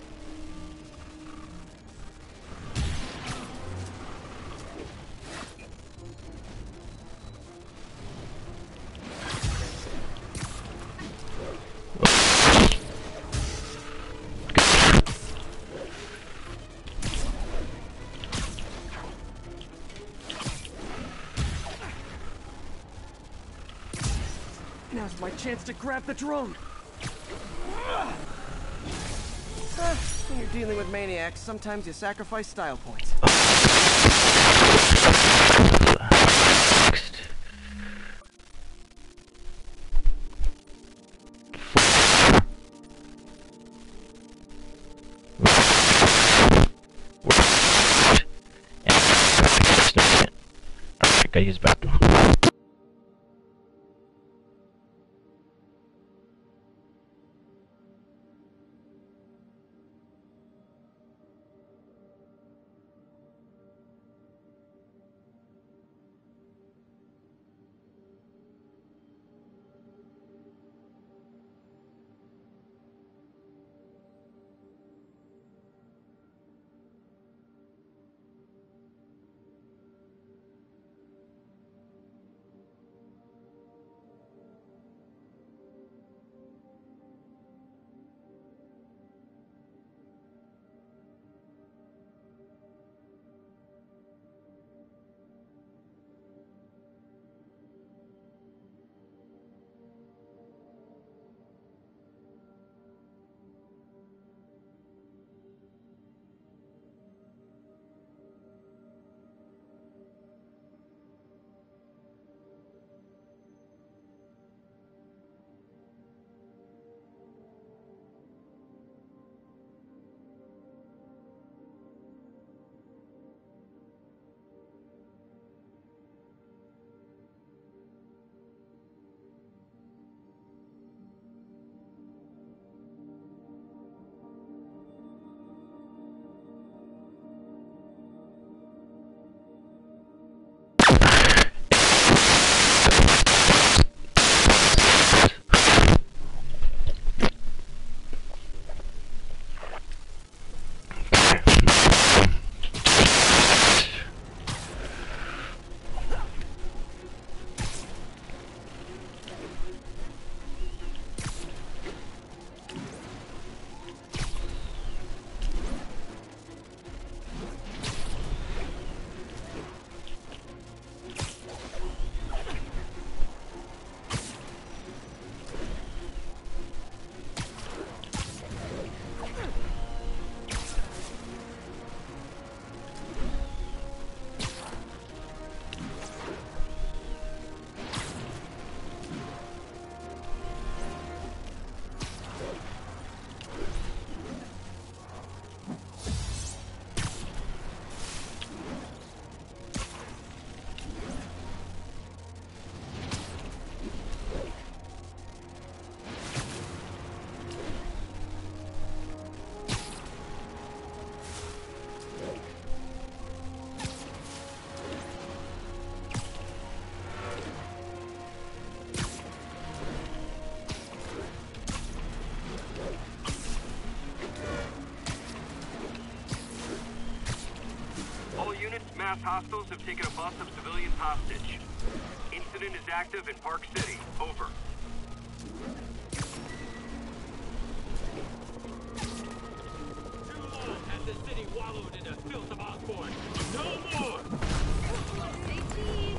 Now's my chance to grab the drone. When you're dealing with maniacs, sometimes you sacrifice style points. Alright, gotta use the bathroom. masked hostiles have taken a bus of civilians hostage. Incident is active in Park City. Over. Too long has the city wallowed in the filth of Osborne. No more! Say cheese.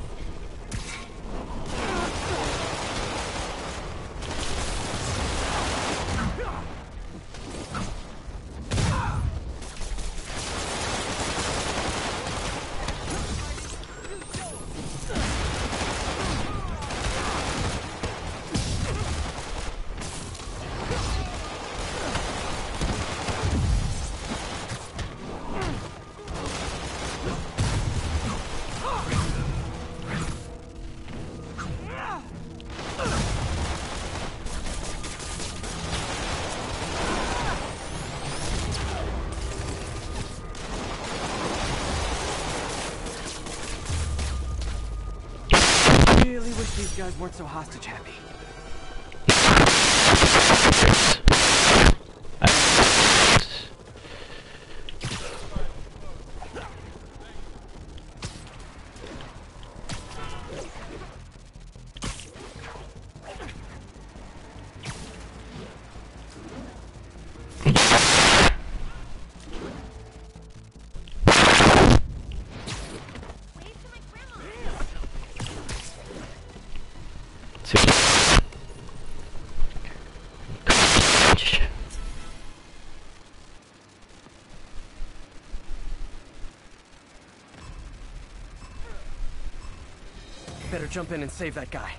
These guys weren't so hostage happy. Better jump in and save that guy.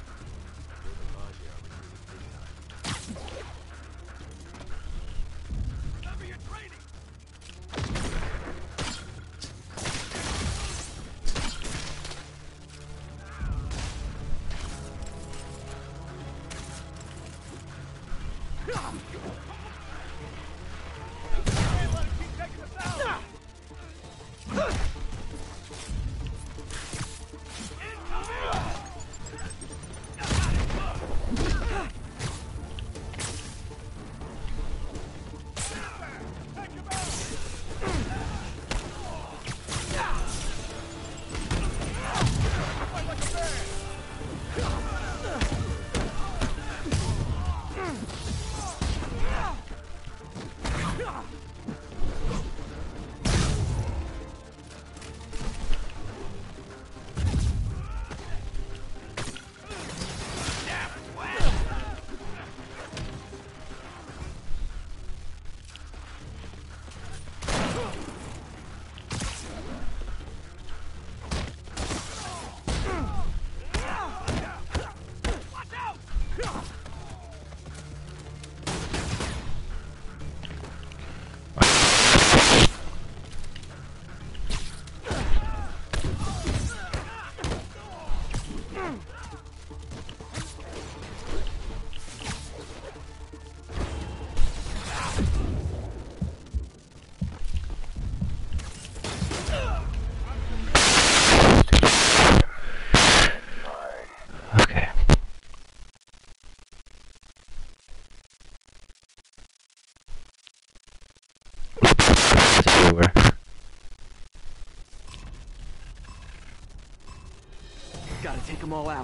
Gotta take them all out.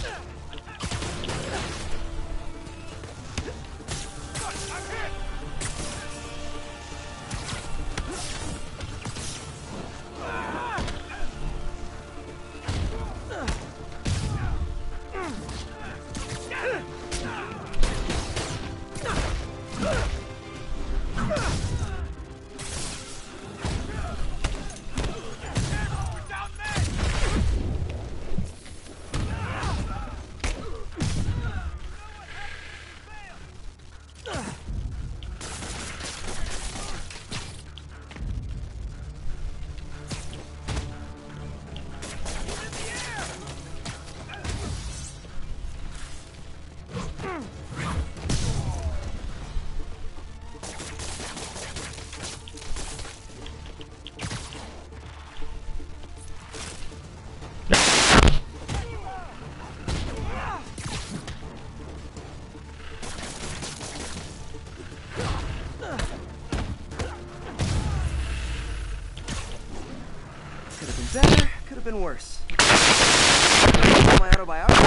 Better, could have been worse. My autobiography.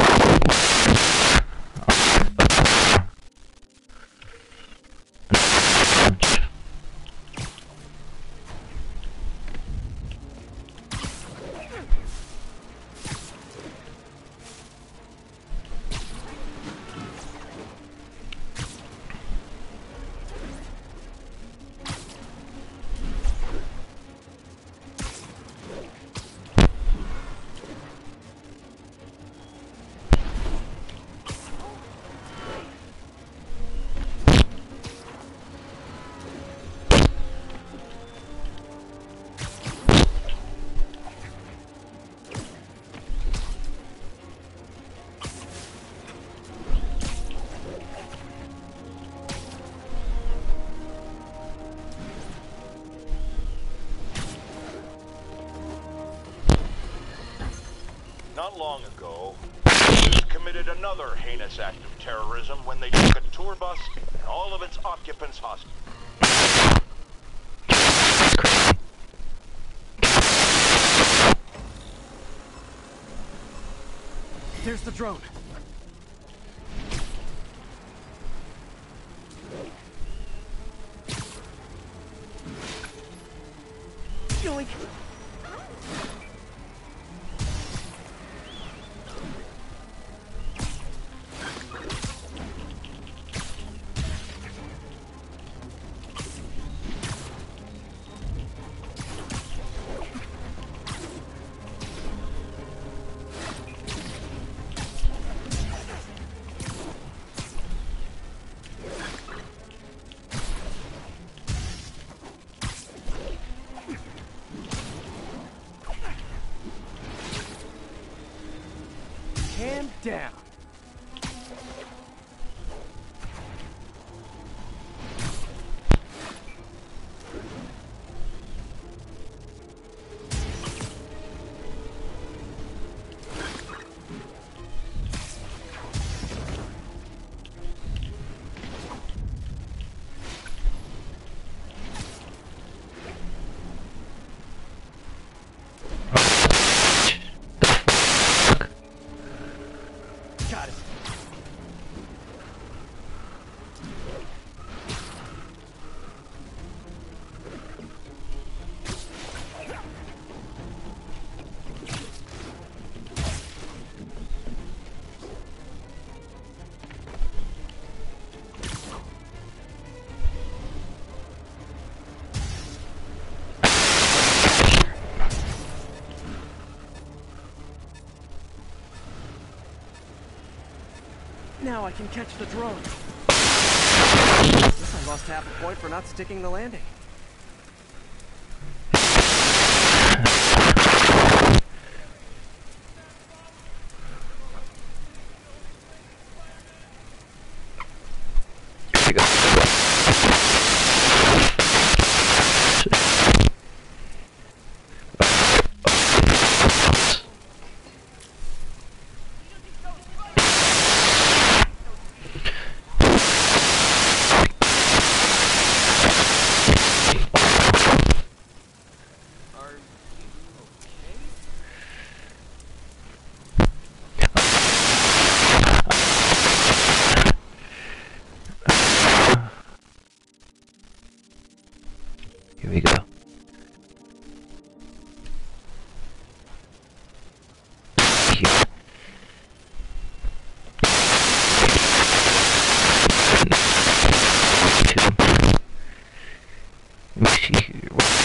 Not long ago, police committed another heinous act of terrorism when they took a tour bus and all of its occupants hostage. There's the drone. Yoink. Hand down. Got it. Now I can catch the drone. Guess I lost half a point for not sticking the landing. Here we go. Here. Let me see here.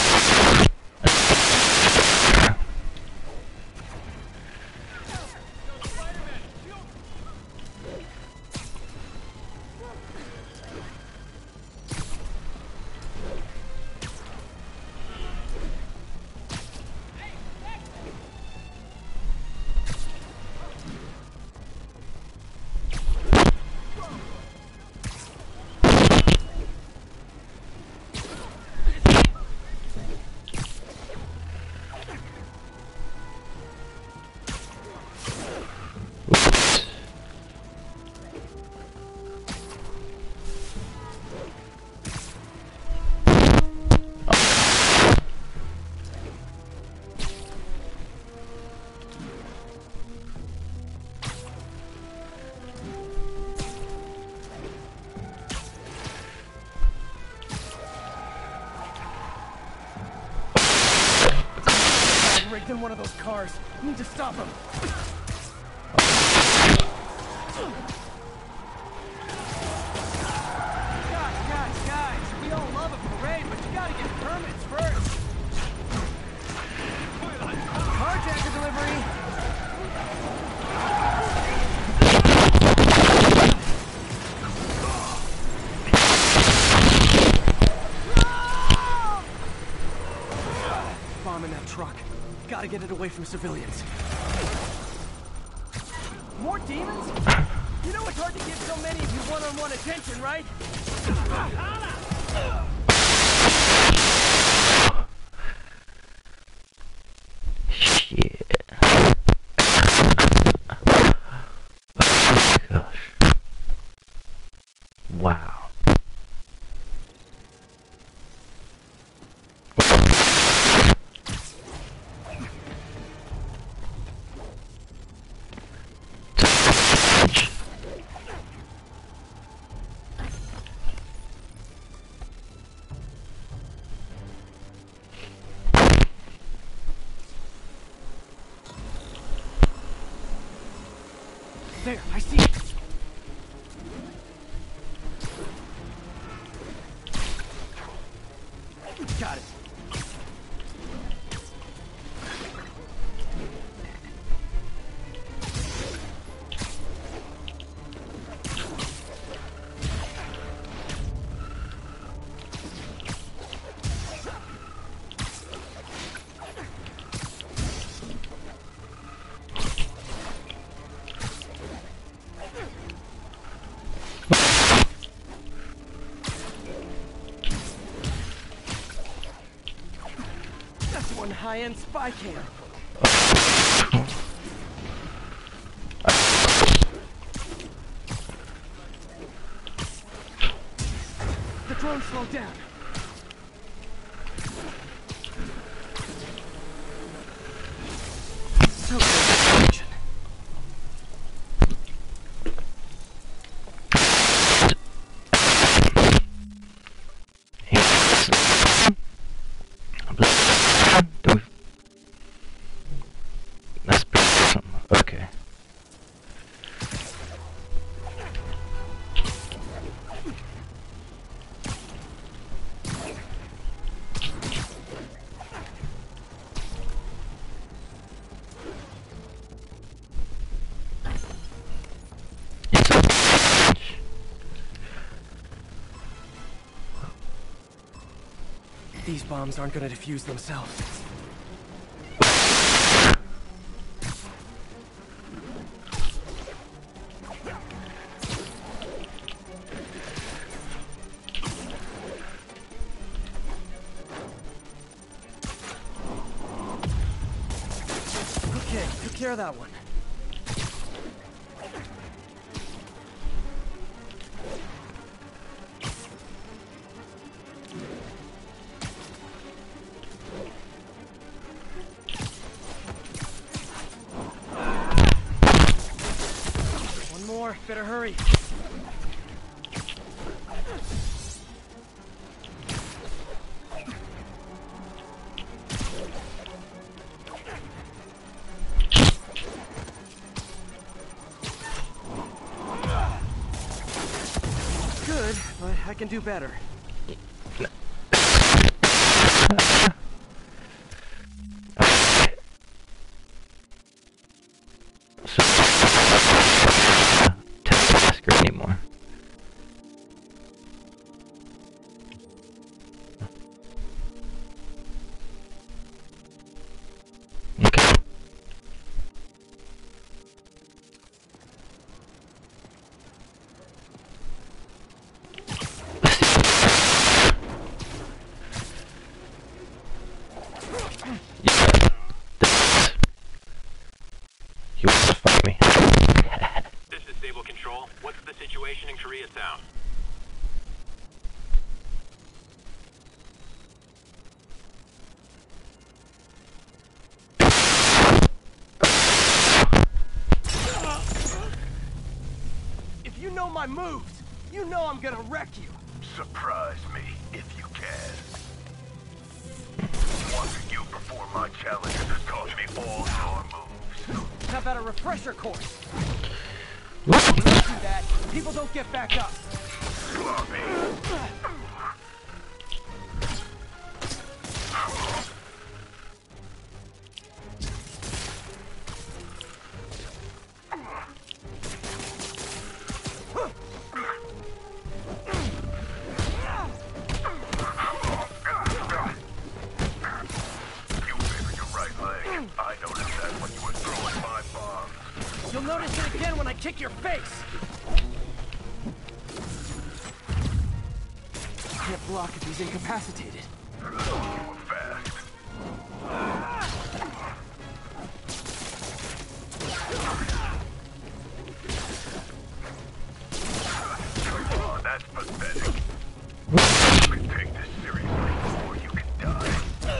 Rigged in one of those cars. Need to stop him. Guys, we all love a parade, but you gotta get permits first. Carjacker delivery. Bomb in that truck. Gotta get it away from civilians. More demons? You know it's hard to give so many of you one-on-one attention, right? Shit. Oh my gosh. Wow. There, I see it. Got it. One high-end spy cam. The drone slowed down. So good. Okay. These bombs aren't gonna defuse themselves. Okay, took care of that one. One more, better hurry. I can do better. Anymore. Okay. You want to fight me? This is Stable Control. What's the situation in Koreatown? If you know my moves, you know I'm gonna wreck you. Surprise me, if you can. Watching you perform my challenges has taught me all your moves. How about a refresher course? Whoop. When I do that, people don't get back up. Sloppy. You favored your right leg. I noticed that when you were throwing my bombs. You'll notice it again when I kick your face. Can't block if he's incapacitated. You were fast. Come on, that's pathetic. You can take this seriously or you can die.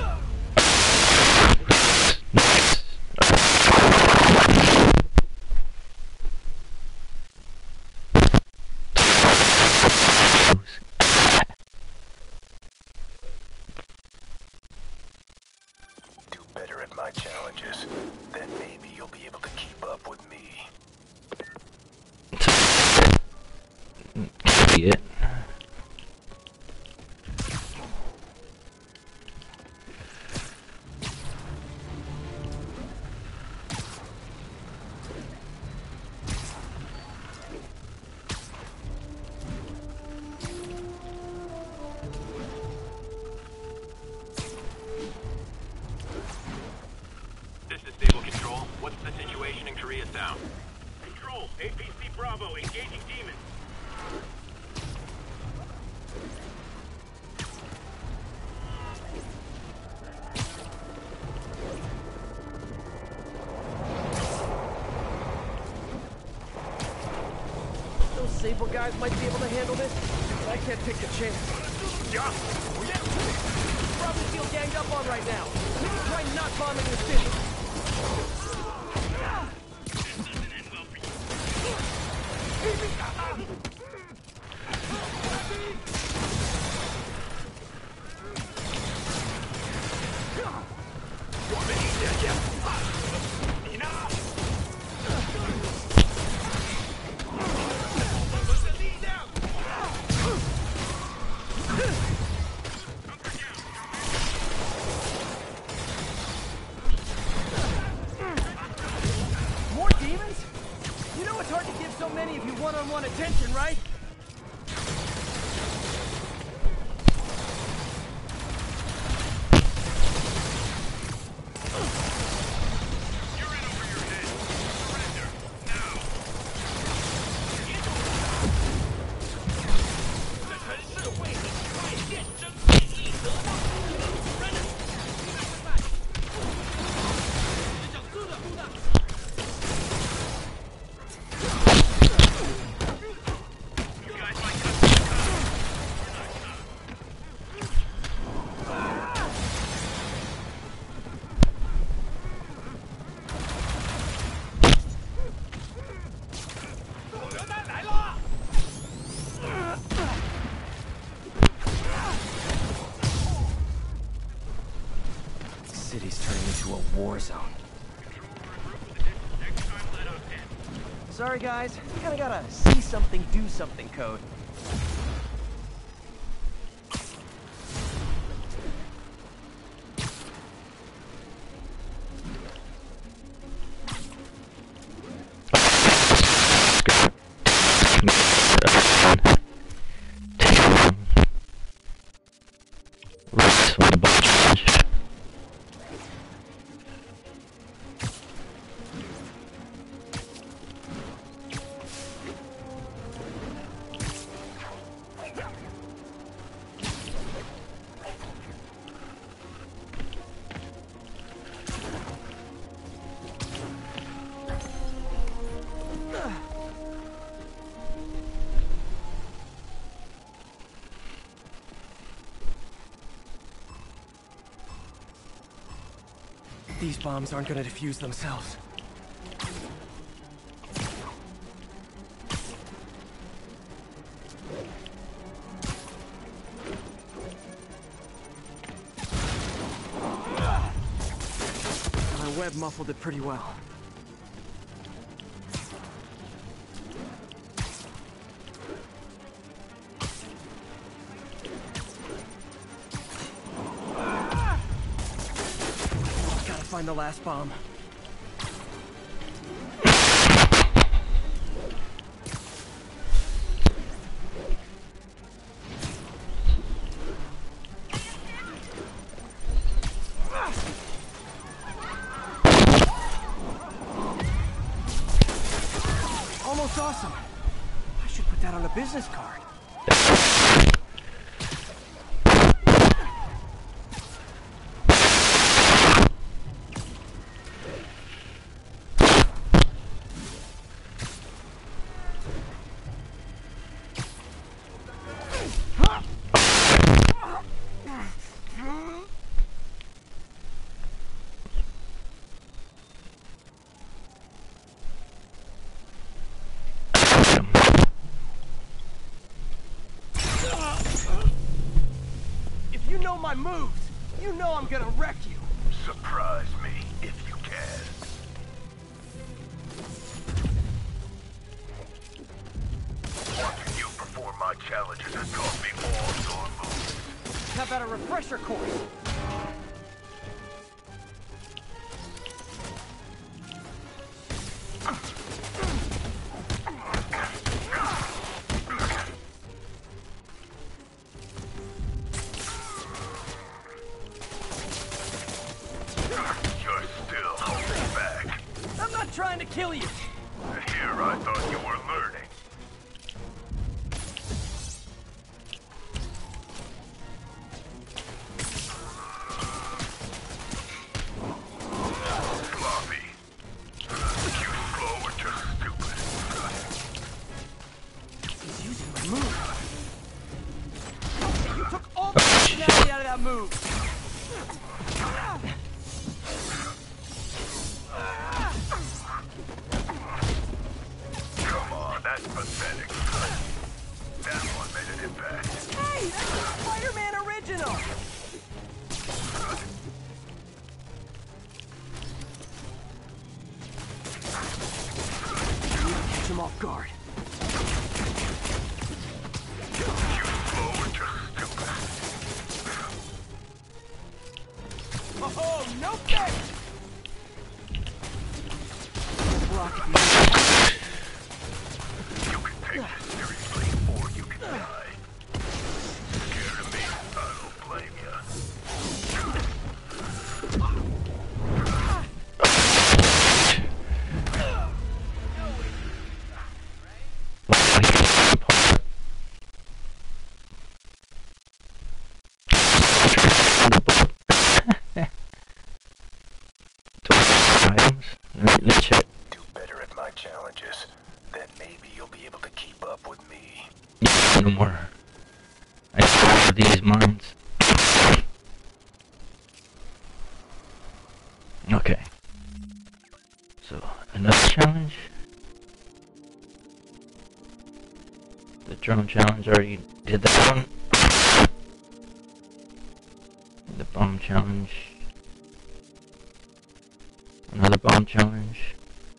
Do better at my challenges, then maybe you'll be able to keep up with me. See it. This is Stable Control. What's the situation in Koreatown? Control, APC Bravo, engaging demons. Those Sable guys might be able to handle this, but I can't take the chance. Probably feel ganged up on right now. Try not bombing the city. More demons? You know it's hard to give so many of you one-on-one attention, right? You're in over your head. Surrender. Now. 这城市为你快献真意已得到，surrender。想输的输的。You guys might cut me cut. The city's turning into a war zone. Sorry guys, kinda gotta see something, do something code. These bombs aren't gonna defuse themselves. My web muffled it pretty well. Find the last bomb. Almost awesome. I should put that on a business card. My moves! You know I'm gonna wreck you! Surprise me, if you can. Watching you perform my challenges has taught me all your moves. How about a refresher course? Trying to kill you. Here, I thought you were learning. Sloppy. You slow or just stupid. He's using my move. You took all the functionality out of that move. That's pathetic. That one made an impact. Hey, that's the Spider-Man original! Catch him off guard. You slow or just stupid. Oh, no thanks! Rocket me. Take this seriously, or you can die. Scared of me? I don't blame ya. Let's check. Do better at my challenges. Then maybe you'll be able to keep up with me. No more. I swear these mines. Okay. So, another challenge. The drone challenge already did that one. The bomb challenge. Another bomb challenge.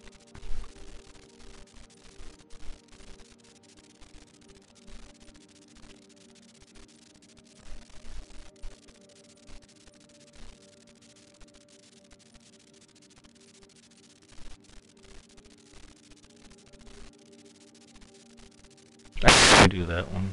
I can do that one.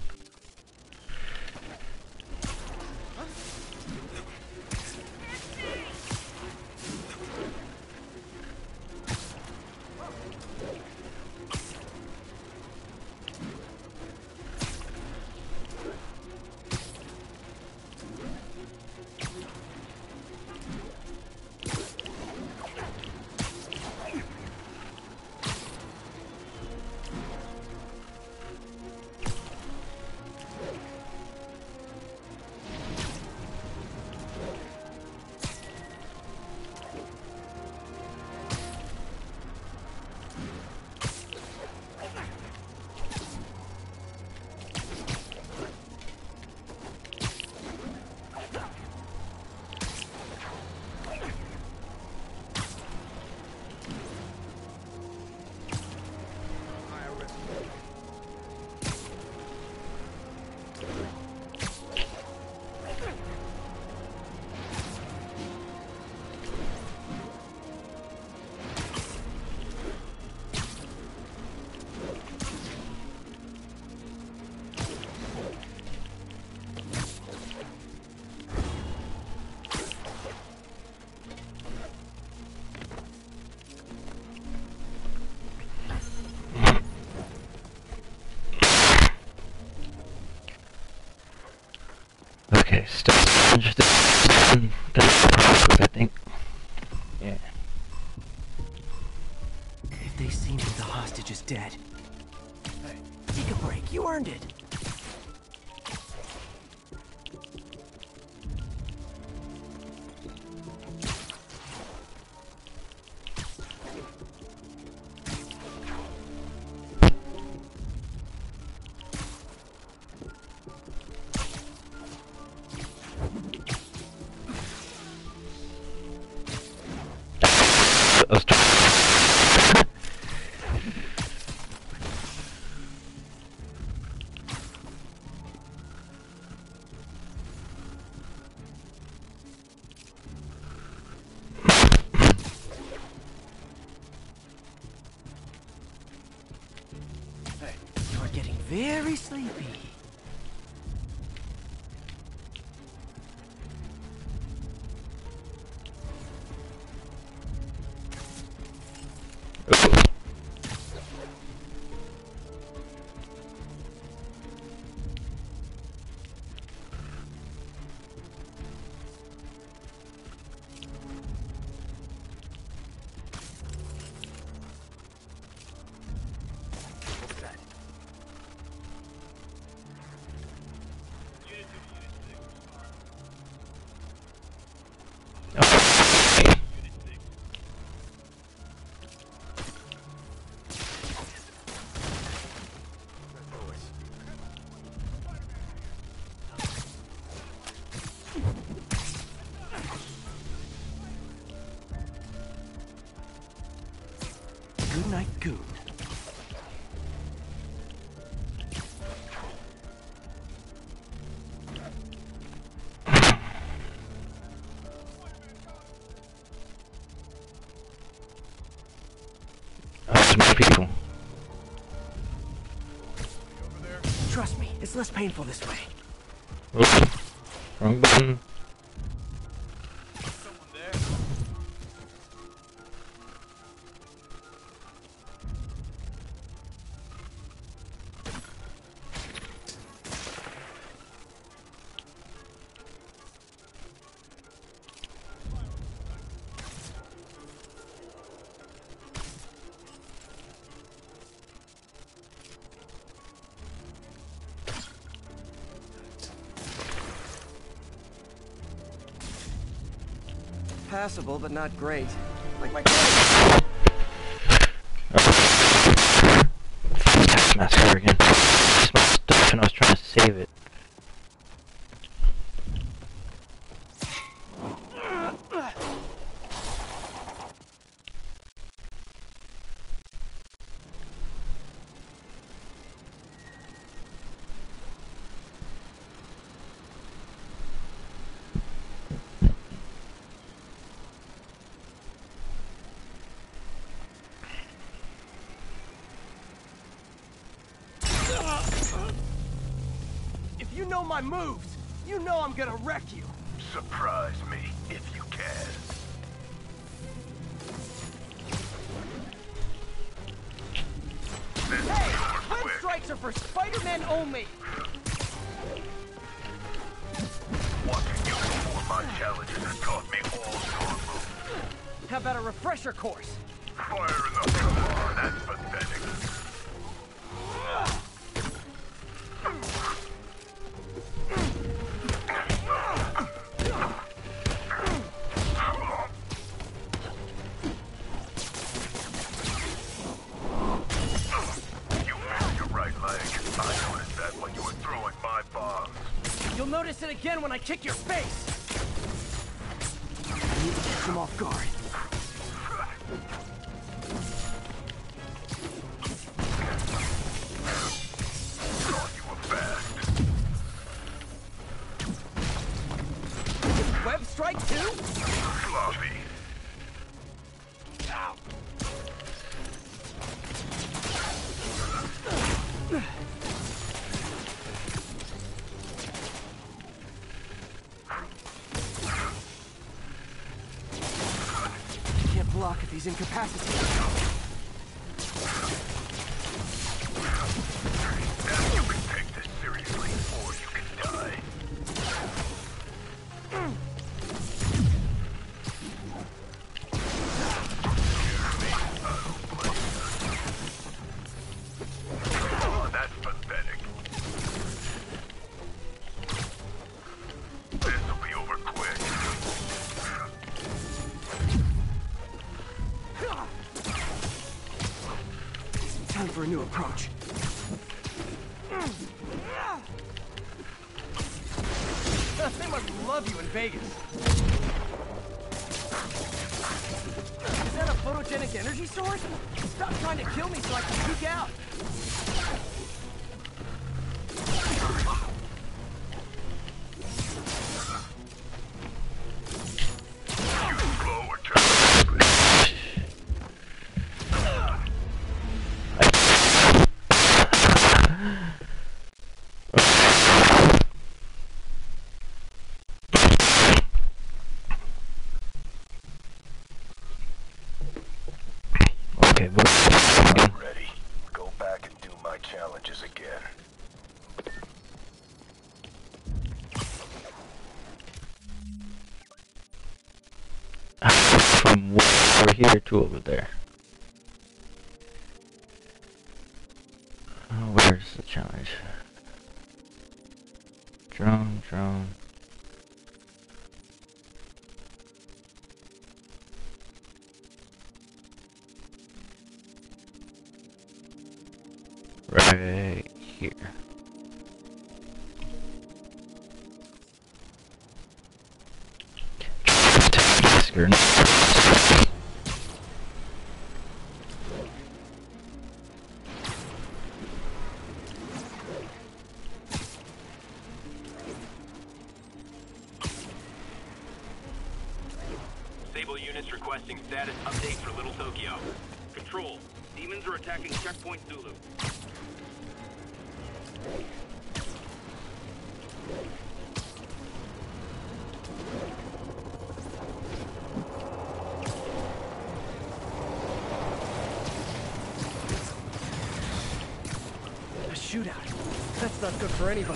Okay, still interested in I think. Yeah. If they see me, the hostage is dead. Hey, take a break. You earned it. You're getting very sleepy. Good night, Goon. Some more people. Trust me, it's less painful this way. Oops. Wrong button. Passable, but not great. Like my... Massacre again. It's my stuff and I was trying to save it. If you know my moves, you know I'm gonna wreck you. Surprise me, if you can. Hey, web strikes are for Spider-Man only. Watching you perform my challenges has taught me all your moves. How about a refresher course? Fire in the... Come on, that's pathetic. You'll notice it again when I kick your face. I need to catch him off guard. Web strike too? Floppy. Ow. Can't block if he's incapacitated. Now you can take this seriously, or you can die. Time for a new approach. They must love you in Vegas. Is that a photogenic energy source? Stop trying to kill me so I can peek out. I'm ready. Go back and do my challenges again. From over here to over there. Oh, where's the challenge? Drone. Right here. Sable units requesting status update for Little Tokyo. Control. Demons are attacking Checkpoint Zulu. A shootout. That's not good for anybody.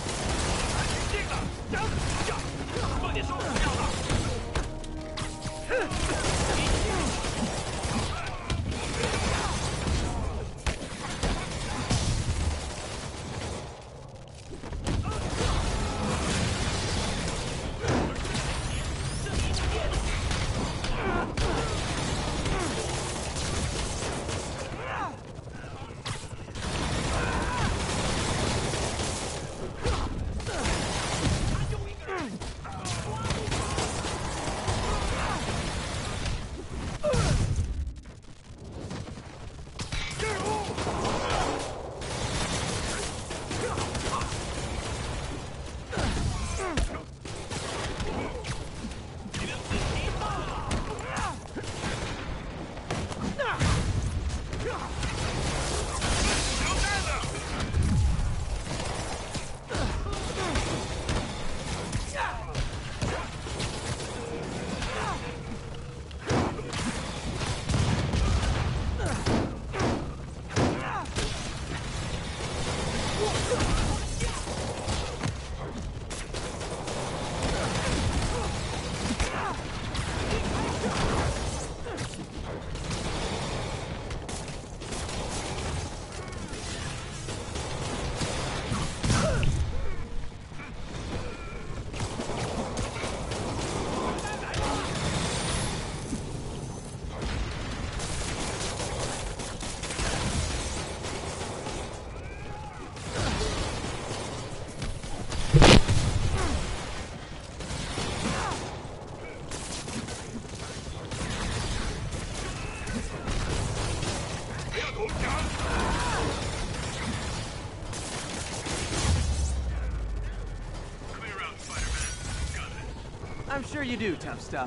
I'm sure you do, tough stuff.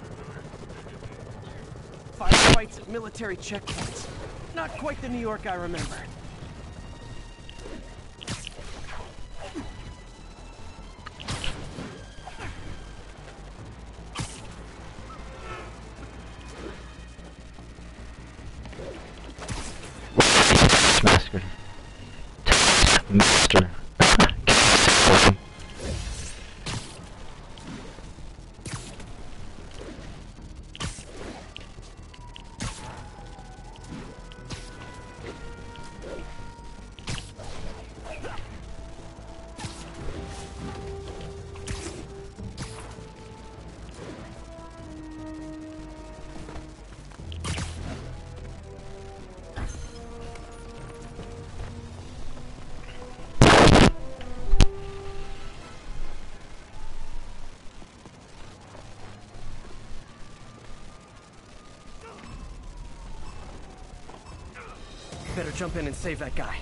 Firefights at military checkpoints. Not quite the New York I remember. Massacre. Master. Better jump in and save that guy.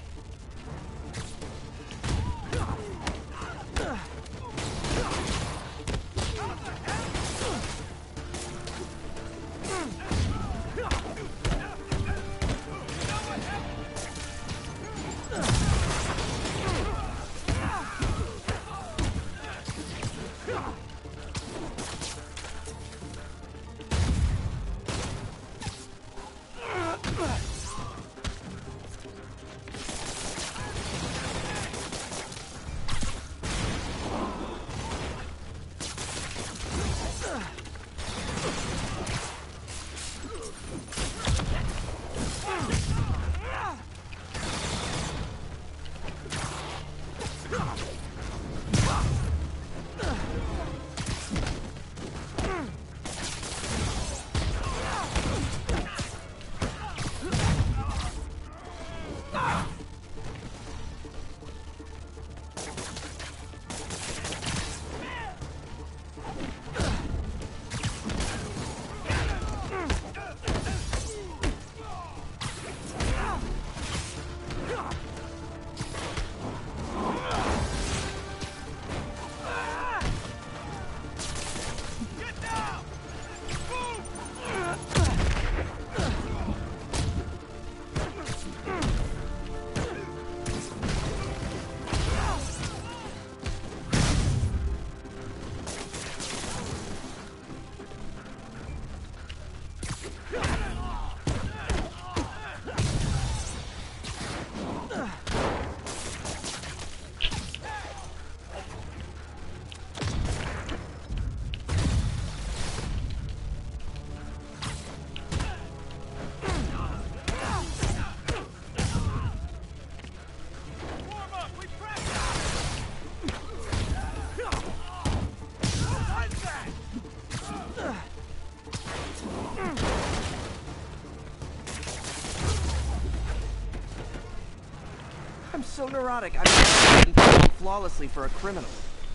I'm so neurotic. I'm perform flawlessly for a criminal.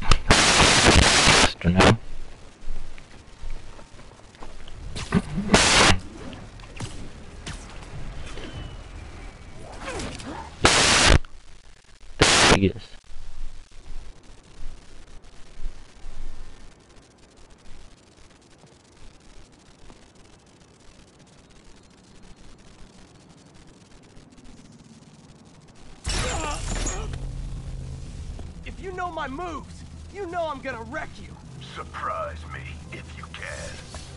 Faster now. Yes. If you know my moves, you know I'm gonna wreck you. Surprise me, if you can.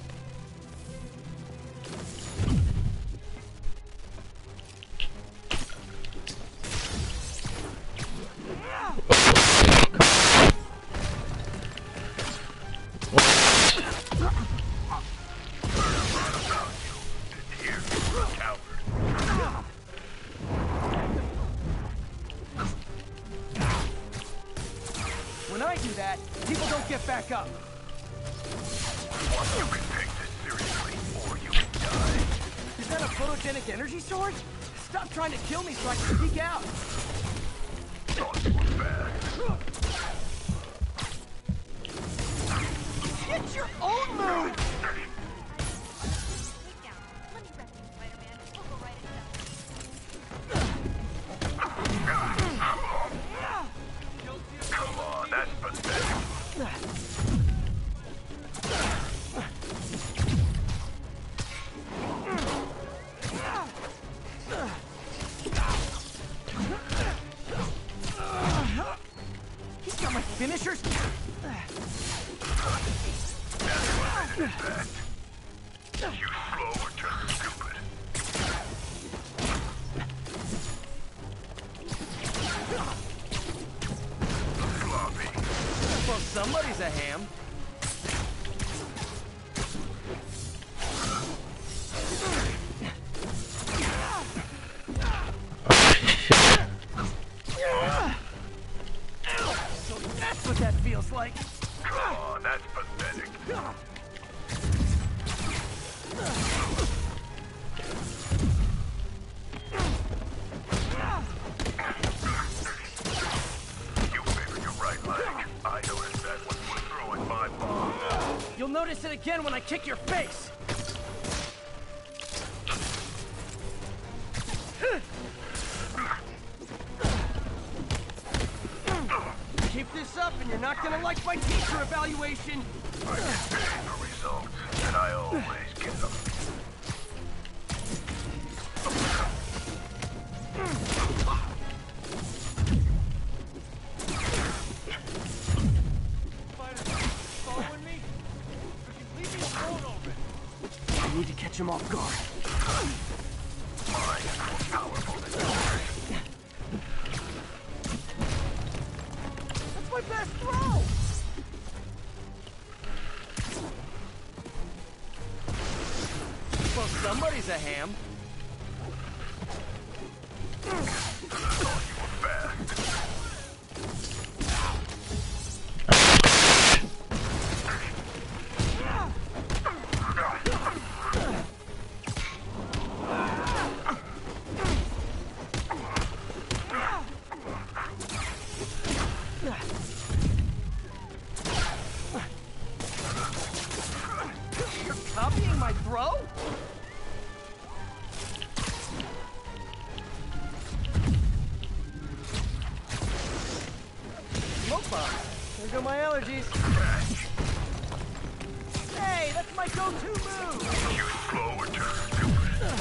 When I do that, people don't get back up. You can take this seriously, or you can die. Is that a photogenic energy sword? Stop trying to kill me so I can peek out. Thought you were bad. Get your own move! Wait down. Let me rescue Spider-Man. We'll go right into Come on, that's pathetic. He's got my finishers. You slow or just stupid. Sloppy. Well, somebody's a ham. So that's what that feels like. Come on, that's pathetic. You favored your right leg. I noticed that when you were throwing my bomb. You'll notice it again when I kick your face. this up and you're not gonna like my teacher evaluation. I get paid for results, and I always get them. Following me? Leave me alone already. I need to catch him off guard. Mine is more powerful than yours. That's my best throw! Well, somebody's a ham. You're copying my throw? Smoke bomb. There go my allergies. Hey, that's my go-to move. You slow or too stupid.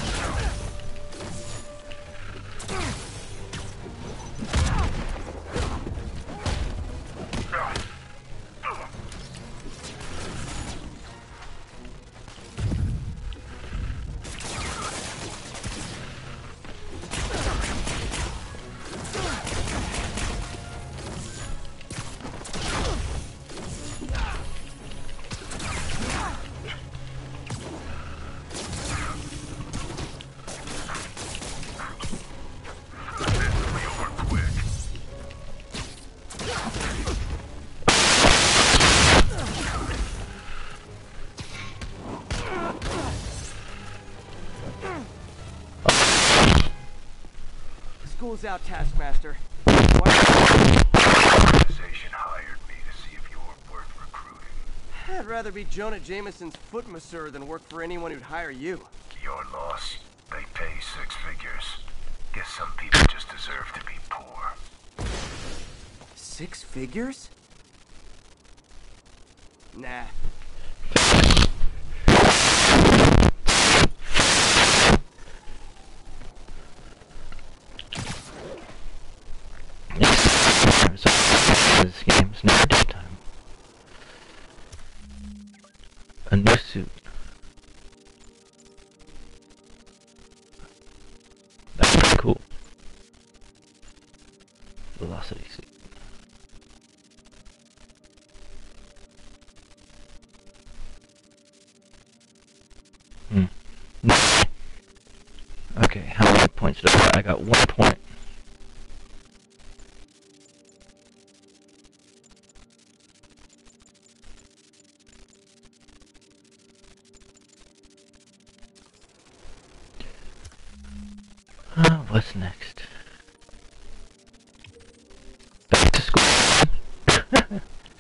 School's out, Taskmaster. Organization hired me to see if you're worth recruiting. I'd rather be Jonah Jameson's foot masseur than work for anyone who'd hire you. Your loss. They pay 6 figures. Guess some people just deserve to be poor. 6 figures? Nah. This game's never daytime. A new suit. That's pretty cool. Velocity suit. Okay, how many points did I get? I got 1 point. What's next? Back to school.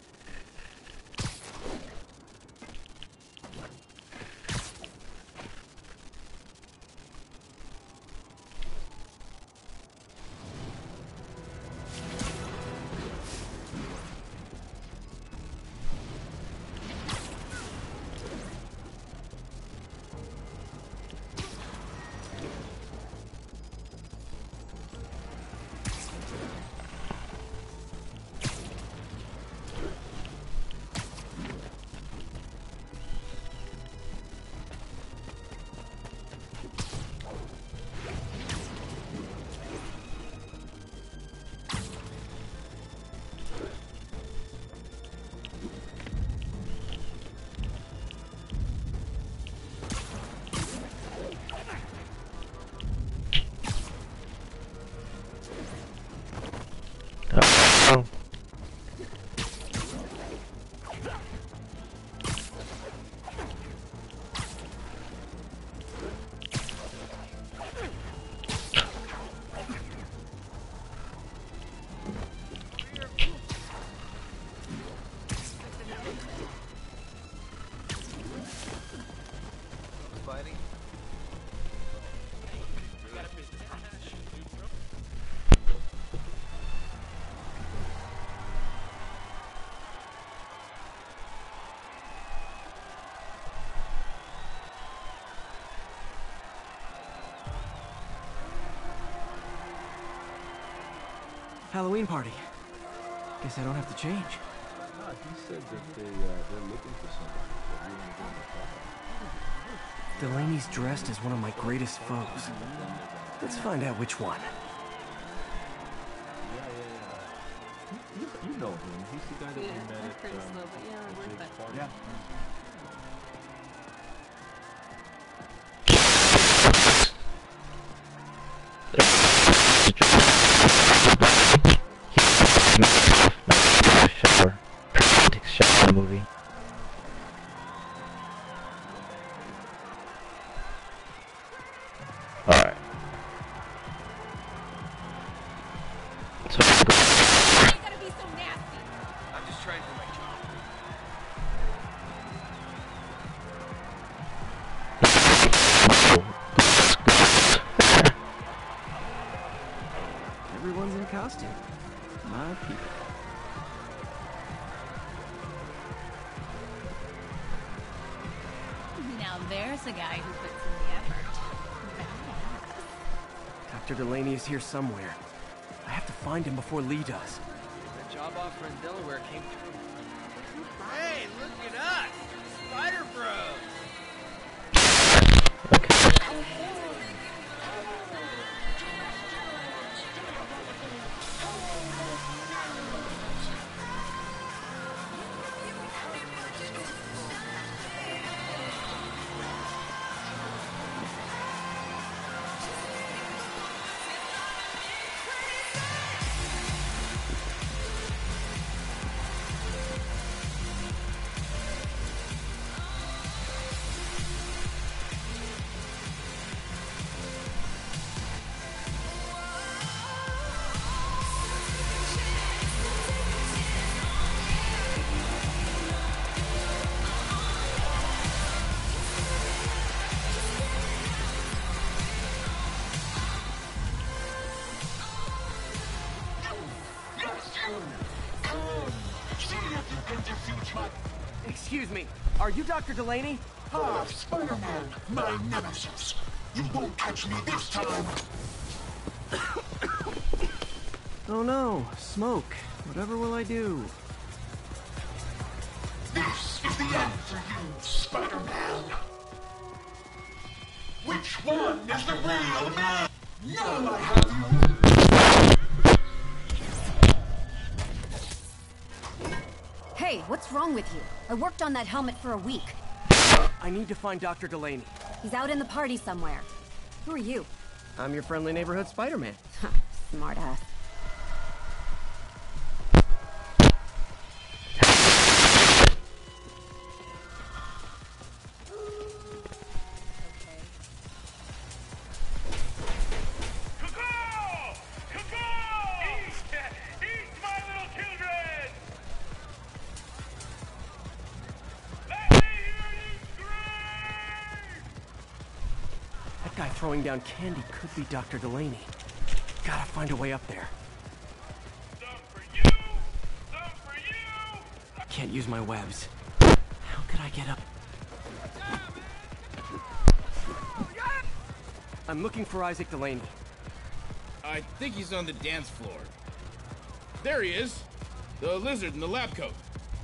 Oh. Halloween party. Guess I don't have to change. No, he said that they're looking for somebody. That you want to go in the car. Delaney's dressed as one of my greatest foes. Let's find out which one. Yeah. You know him. He's the guy that we met at pretty slow, but yeah, at worth Jake's it. party. Yeah. Shower movie. Alright. So let's go. Why you gotta be so nasty? I'm just trying to do my job. Everyone's in costume. My people. Now there's a guy who puts in the effort. Badass. Dr. Delaney is here somewhere. I have to find him before Lee does. That job offer in Delaware came through. Hey, look at us! Spider Bros! Excuse me, are you Dr. Delaney? Ah, Spider-Man, my nemesis. You won't catch me this time. Oh no, smoke. Whatever will I do? This is the end for you, Spider-Man. Which one is the real man? Now I have you. Hey, what's wrong with you? I worked on that helmet for a week. I need to find Dr. Delaney. He's out in the party somewhere. Who are you? I'm your friendly neighborhood Spider-Man. Smartass. That guy throwing down candy could be Dr. Delaney. Gotta find a way up there. Some for you! Some for you! Can't use my webs. How could I get up? I'm looking for Isaac Delaney. I think he's on the dance floor. There he is! The lizard in the lab coat.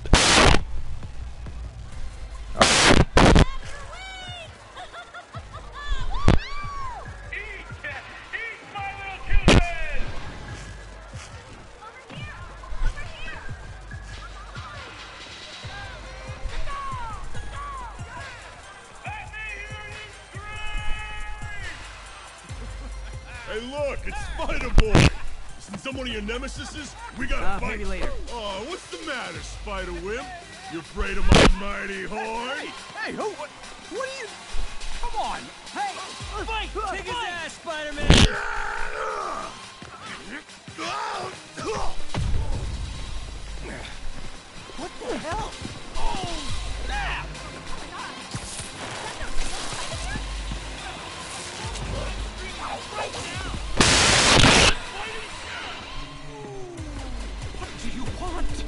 Hey, look, it's Spider-Boy! Isn't someone of your nemesises? We gotta fight! Maybe later. Oh, what's the matter, Spider-Wimp? You afraid of my mighty horn? Hey, who? What are you? Come on! Hey! Fight! Kick his ass, Spider-Man! What the hell? Oh, snap! What do you want?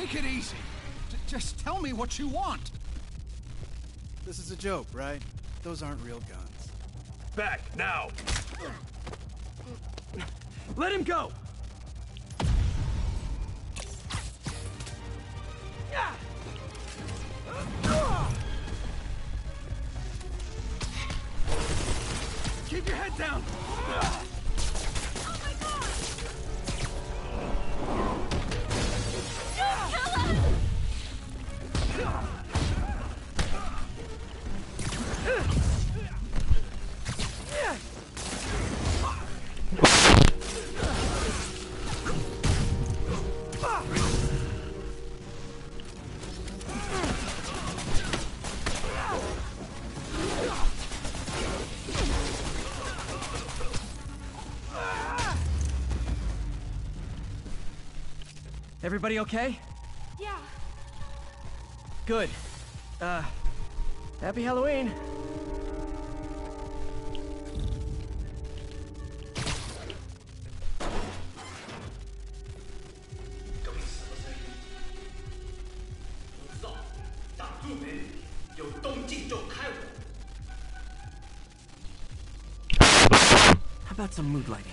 Take it easy. Just tell me what you want. This is a joke, right? Those aren't real guns. Back, now! Let him go! Keep your head down! Everybody okay? Yeah. Good. Happy Halloween. How about some mood lighting?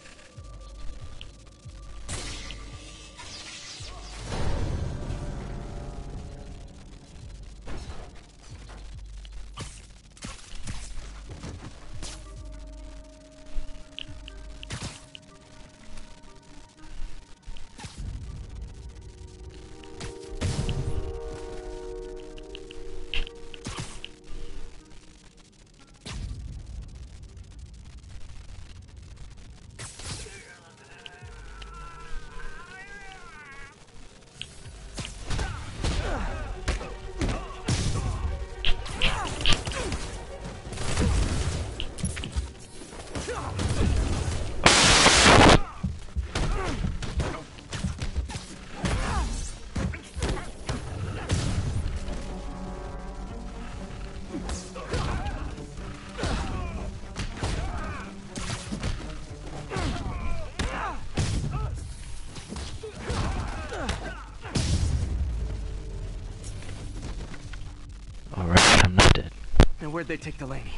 And where'd they take the lady?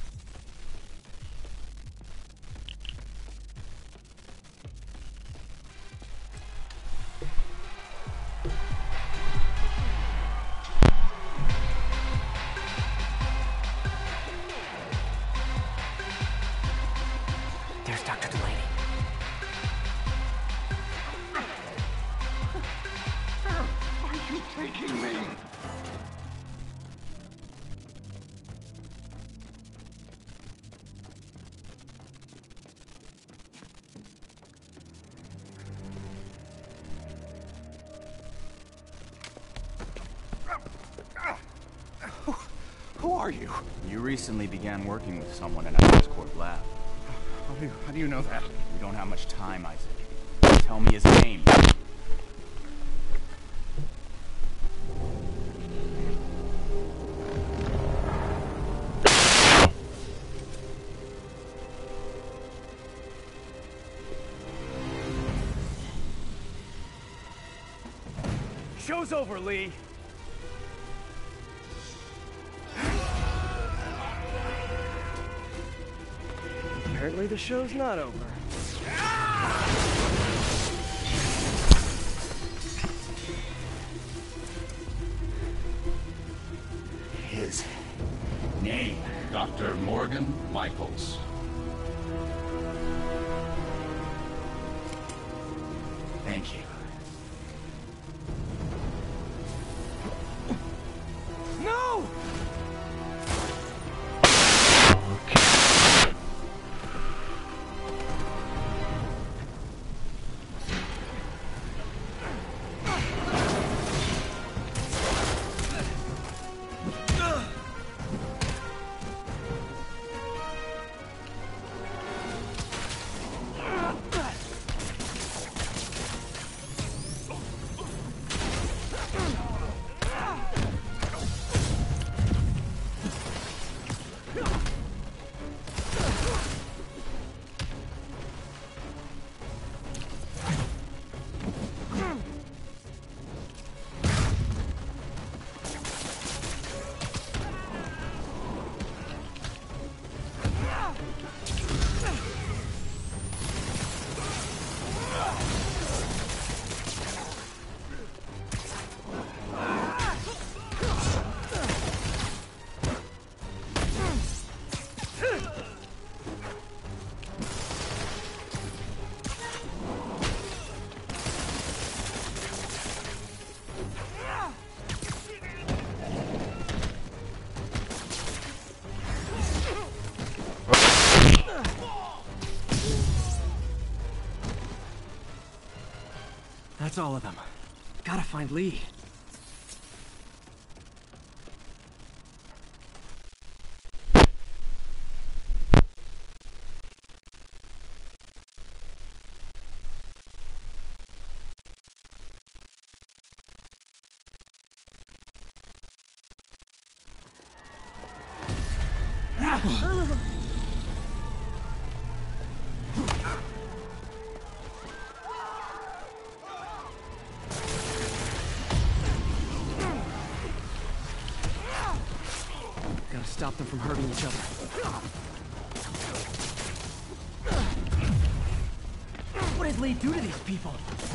There's Dr. Delaney. Are you taking me? Who are you? You recently began working with someone in our Discord lab. How do you know that? We don't have much time, Isaac. Tell me his name. Show's over, Lee. Apparently the show's not over. His name, Dr. Morgan Michaels. Thank you. No! That's all of them. Gotta find Lee. Stop them from hurting each other. What did Lee do to these people?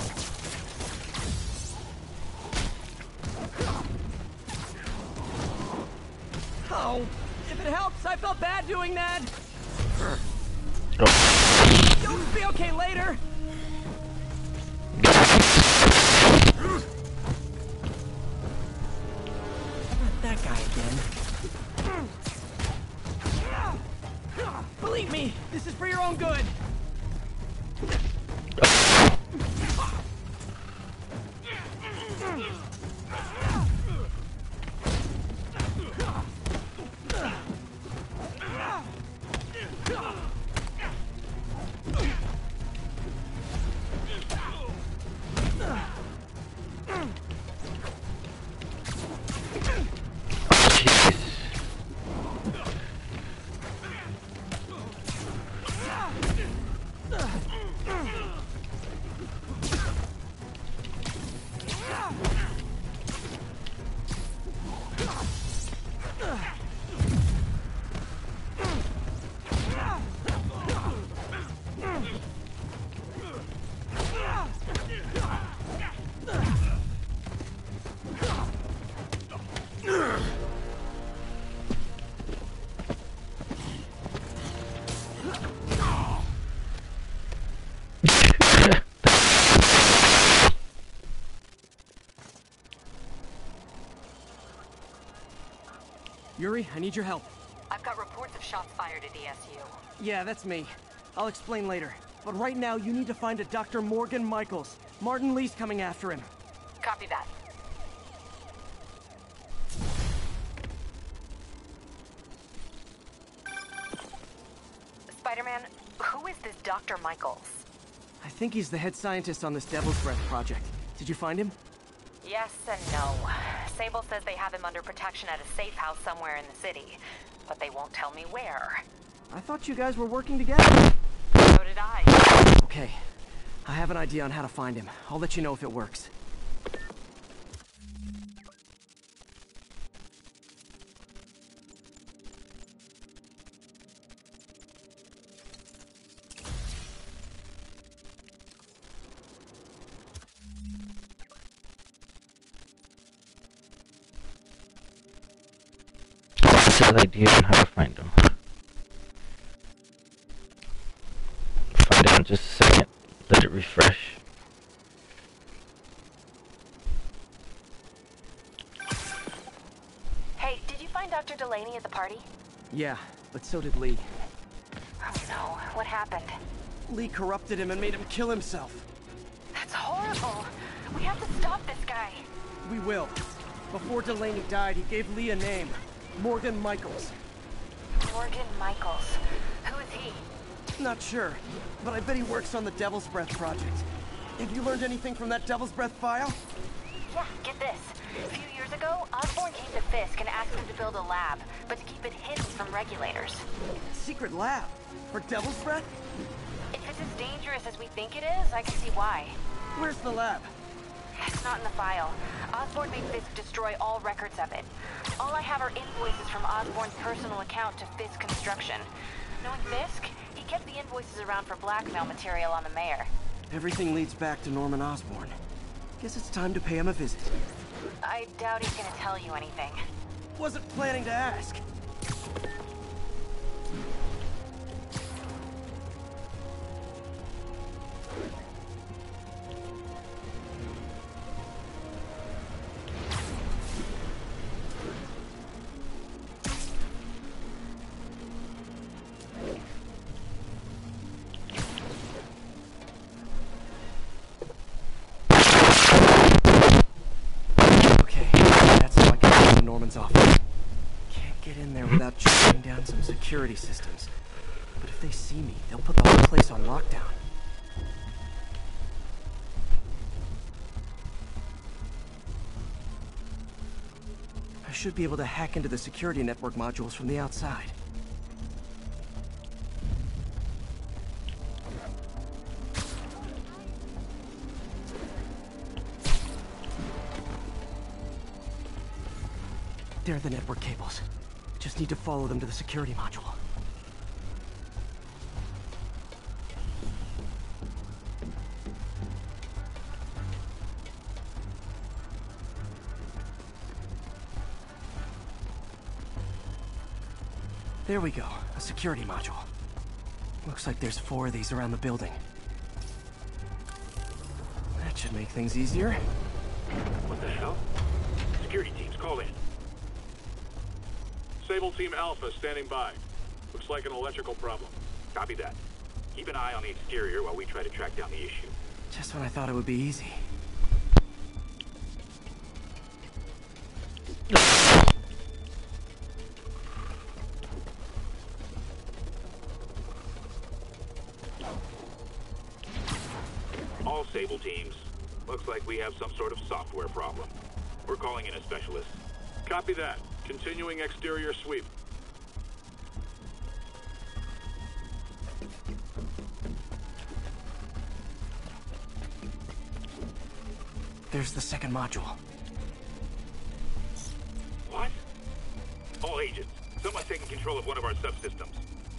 Oh, if it helps, I felt bad doing that. You'll be okay later. Not that guy again. Believe me, this is for your own good. Yuri, I need your help. I've got reports of shots fired at ESU. Yeah, that's me. I'll explain later. But right now, you need to find a Dr. Morgan Michaels. Martin Lee's coming after him. Copy that. Spider-Man, who is this Dr. Michaels? I think he's the head scientist on this Devil's Breath project. Did you find him? Yes and no. Sable says they have him under protection at a safe house somewhere in the city, but they won't tell me where. I thought you guys were working together. So did I. Okay. I have an idea on how to find him. I'll let you know if it works. Idea on how to find them. Find it in just a second. Let it refresh. Hey, did you find Dr. Delaney at the party? Yeah, but so did Lee. Oh no, what happened? Lee corrupted him and made him kill himself. That's horrible. We have to stop this guy. We will. Before Delaney died, he gave Lee a name. Morgan Michaels. Morgan Michaels. Who is he? Not sure, but I bet he works on the Devil's Breath project. Have you learned anything from that Devil's Breath file? Yeah, get this. A few years ago, Osborn came to Fisk and asked him to build a lab, but to keep it hidden from regulators. Secret lab? For Devil's Breath? If it's as dangerous as we think it is, I can see why. Where's the lab? It's not in the file. Osborn made Fisk destroy all records of it. All I have are invoices from Osborn's personal account to Fisk Construction. Knowing Fisk, he kept the invoices around for blackmail material on the mayor. Everything leads back to Norman Osborn. Guess it's time to pay him a visit. I doubt he's gonna tell you anything. Wasn't planning to ask. Office. Can't get in there without shutting down some security systems. But if they see me, they'll put the whole place on lockdown. I should be able to hack into the security network modules from the outside. There are the network cables. Just need to follow them to the security module. There we go, a security module. Looks like there's 4 of these around the building. That should make things easier. What the hell? Security teams, call in. Sable Team Alpha standing by. Looks like an electrical problem. Copy that. Keep an eye on the exterior while we try to track down the issue. Just when I thought it would be easy. All Sable teams. Looks like we have some sort of software problem. We're calling in a specialist. Copy that. Continuing exterior sweep. There's the second module. What? All agents, someone's taking control of one of our subsystems.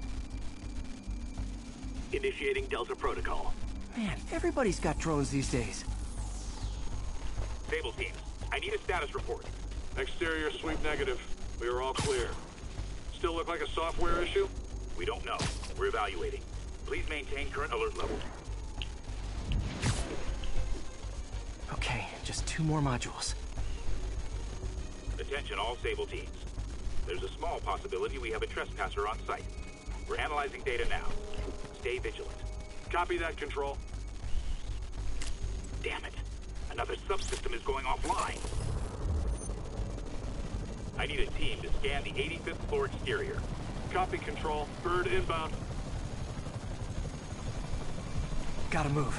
Initiating Delta Protocol. Man, everybody's got drones these days. Sable teams, I need a status report. Exterior sweep negative. We are all clear. Still look like a software issue? We don't know. We're evaluating. Please maintain current alert level. Okay, just 2 more modules. Attention all Sable teams. There's a small possibility we have a trespasser on site. We're analyzing data now. Stay vigilant. Copy that, Control. Damn it. Another subsystem is going offline. I need a team to scan the 85th floor exterior. Copy, Control. Bird inbound. Gotta move.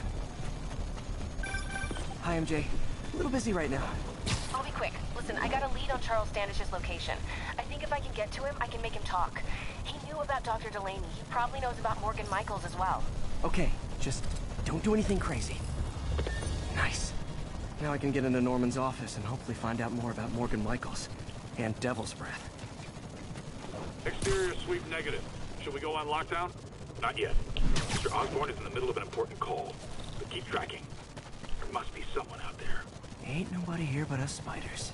Hi, MJ. A little busy right now. I'll be quick. Listen, I got a lead on Charles Standish's location. I think if I can get to him, I can make him talk. He knew about Dr. Delaney. He probably knows about Morgan Michaels as well. Okay, just don't do anything crazy. Nice. Now I can get into Norman's office and hopefully find out more about Morgan Michaels. And Devil's Breath. Exterior sweep negative. Should we go on lockdown? Not yet. Mr. Osborn is in the middle of an important call. But keep tracking. There must be someone out there. Ain't nobody here but us spiders.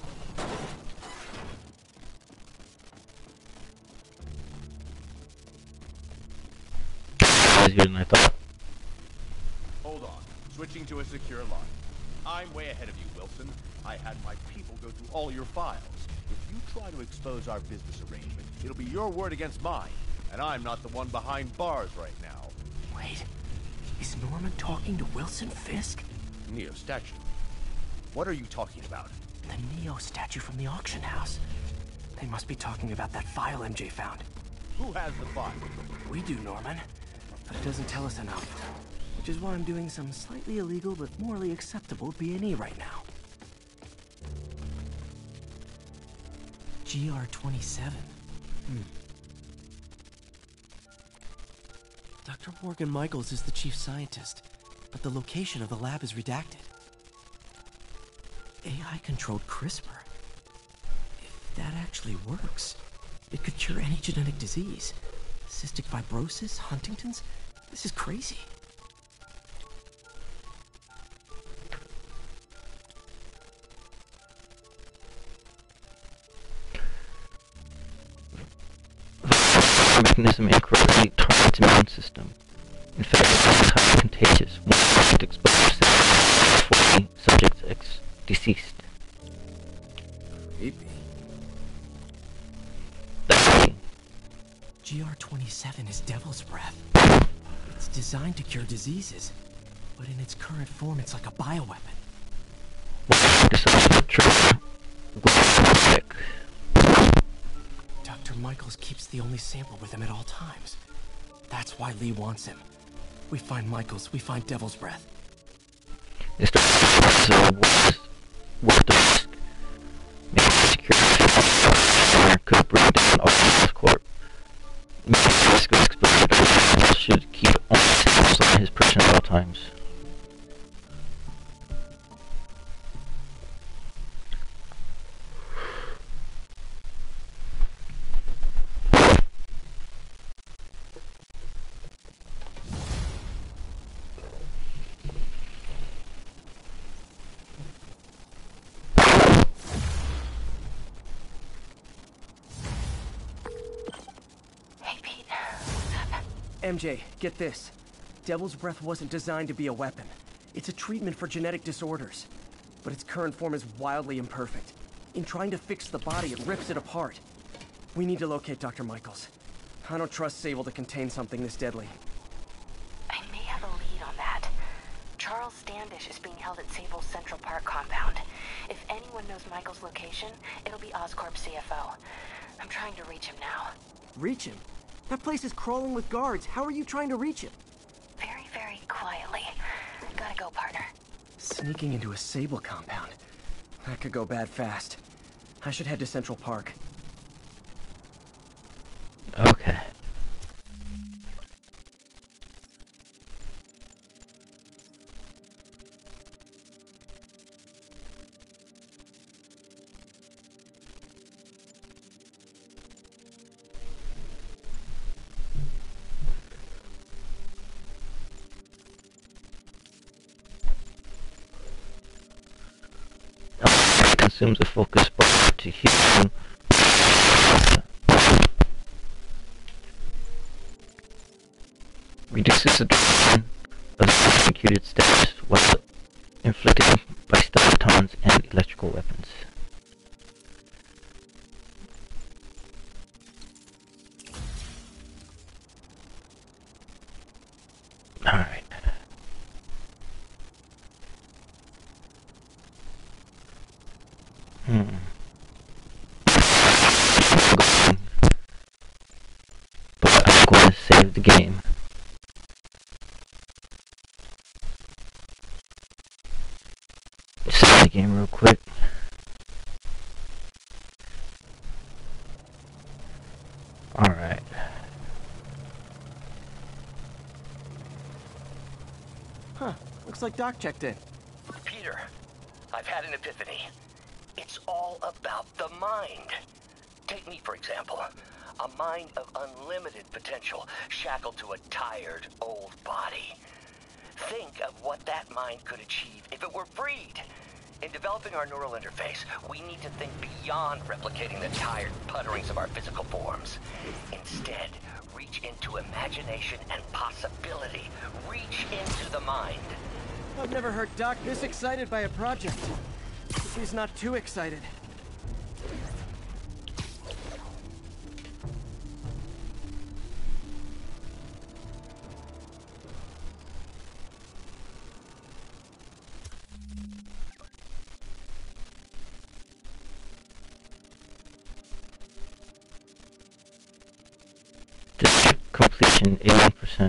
That's good than I thought. Hold on. Switching to a secure line. I'm way ahead of you, Wilson. I had my people go through all your files. If you try to expose our business arrangement, it'll be your word against mine. And I'm not the one behind bars right now. Wait. Is Norman talking to Wilson Fisk? Neo statue. What are you talking about? The Neo statue from the auction house. They must be talking about that file MJ found. Who has the file? We do, Norman. But it doesn't tell us enough. Which is why I'm doing some slightly illegal but morally acceptable B&E right now. GR-27. Dr. Morgan Michaels is the chief scientist, but the location of the lab is redacted. AI-controlled CRISPR. If that actually works, it could cure any genetic disease. Cystic fibrosis? Huntington's? This is crazy. Mechanism incorrectly targets immune system. In fact, it is highly contagious. One subject exposed, 40 subjects deceased. Creepy. GR27 is Devil's Breath. It's designed to cure diseases, but in its current form, it's like a bioweapon. Dr. Michaels keeps the only sample with him at all times. That's why Lee wants him. We find Michaels, we find Devil's Breath. It's worth the risk. Maybe security could bring down Okinawa's court. Maybe the risk of exposure should keep only samples on his person at all times. MJ, get this. Devil's Breath wasn't designed to be a weapon. It's a treatment for genetic disorders. But its current form is wildly imperfect. In trying to fix the body, it rips it apart. We need to locate Dr. Michaels. I don't trust Sable to contain something this deadly. I may have a lead on that. Charles Standish is being held at Sable's Central Park compound. If anyone knows Michael's location, it'll be Oscorp's CFO. I'm trying to reach him now. Reach him? That place is crawling with guards. How are you trying to reach him? Very, very quietly. Gotta go, partner. Sneaking into a Sable compound. That could go bad fast. I should head to Central Park. Okay. Consumes a focus bar to heal. Reduces the duration of the executed steps while inflicted by stealth batons and electrical weapons. Alright. But I'm going to save the game. Save the game real quick. Alright. Huh. Looks like Doc checked in. Peter, I've had an epiphany. It's all about the mind. Take me, for example. A mind of unlimited potential, shackled to a tired, old body. Think of what that mind could achieve if it were freed. In developing our neural interface, we need to think beyond replicating the tired putterings of our physical forms. Instead, reach into imagination and possibility. Reach into the mind. I've never heard Doc this excited by a project. He's not too excited. Completion 81%.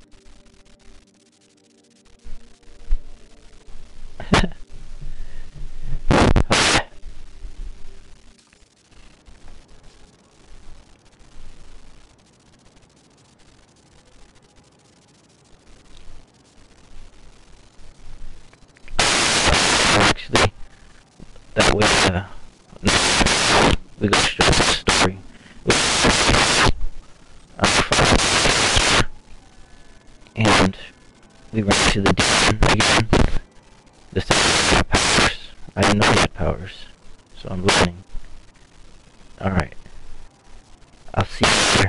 Actually, that way, we go straight to the story. We run into the demon again. This time he got powers. I didn't know he had powers, so I'm learning. Alright. I'll see you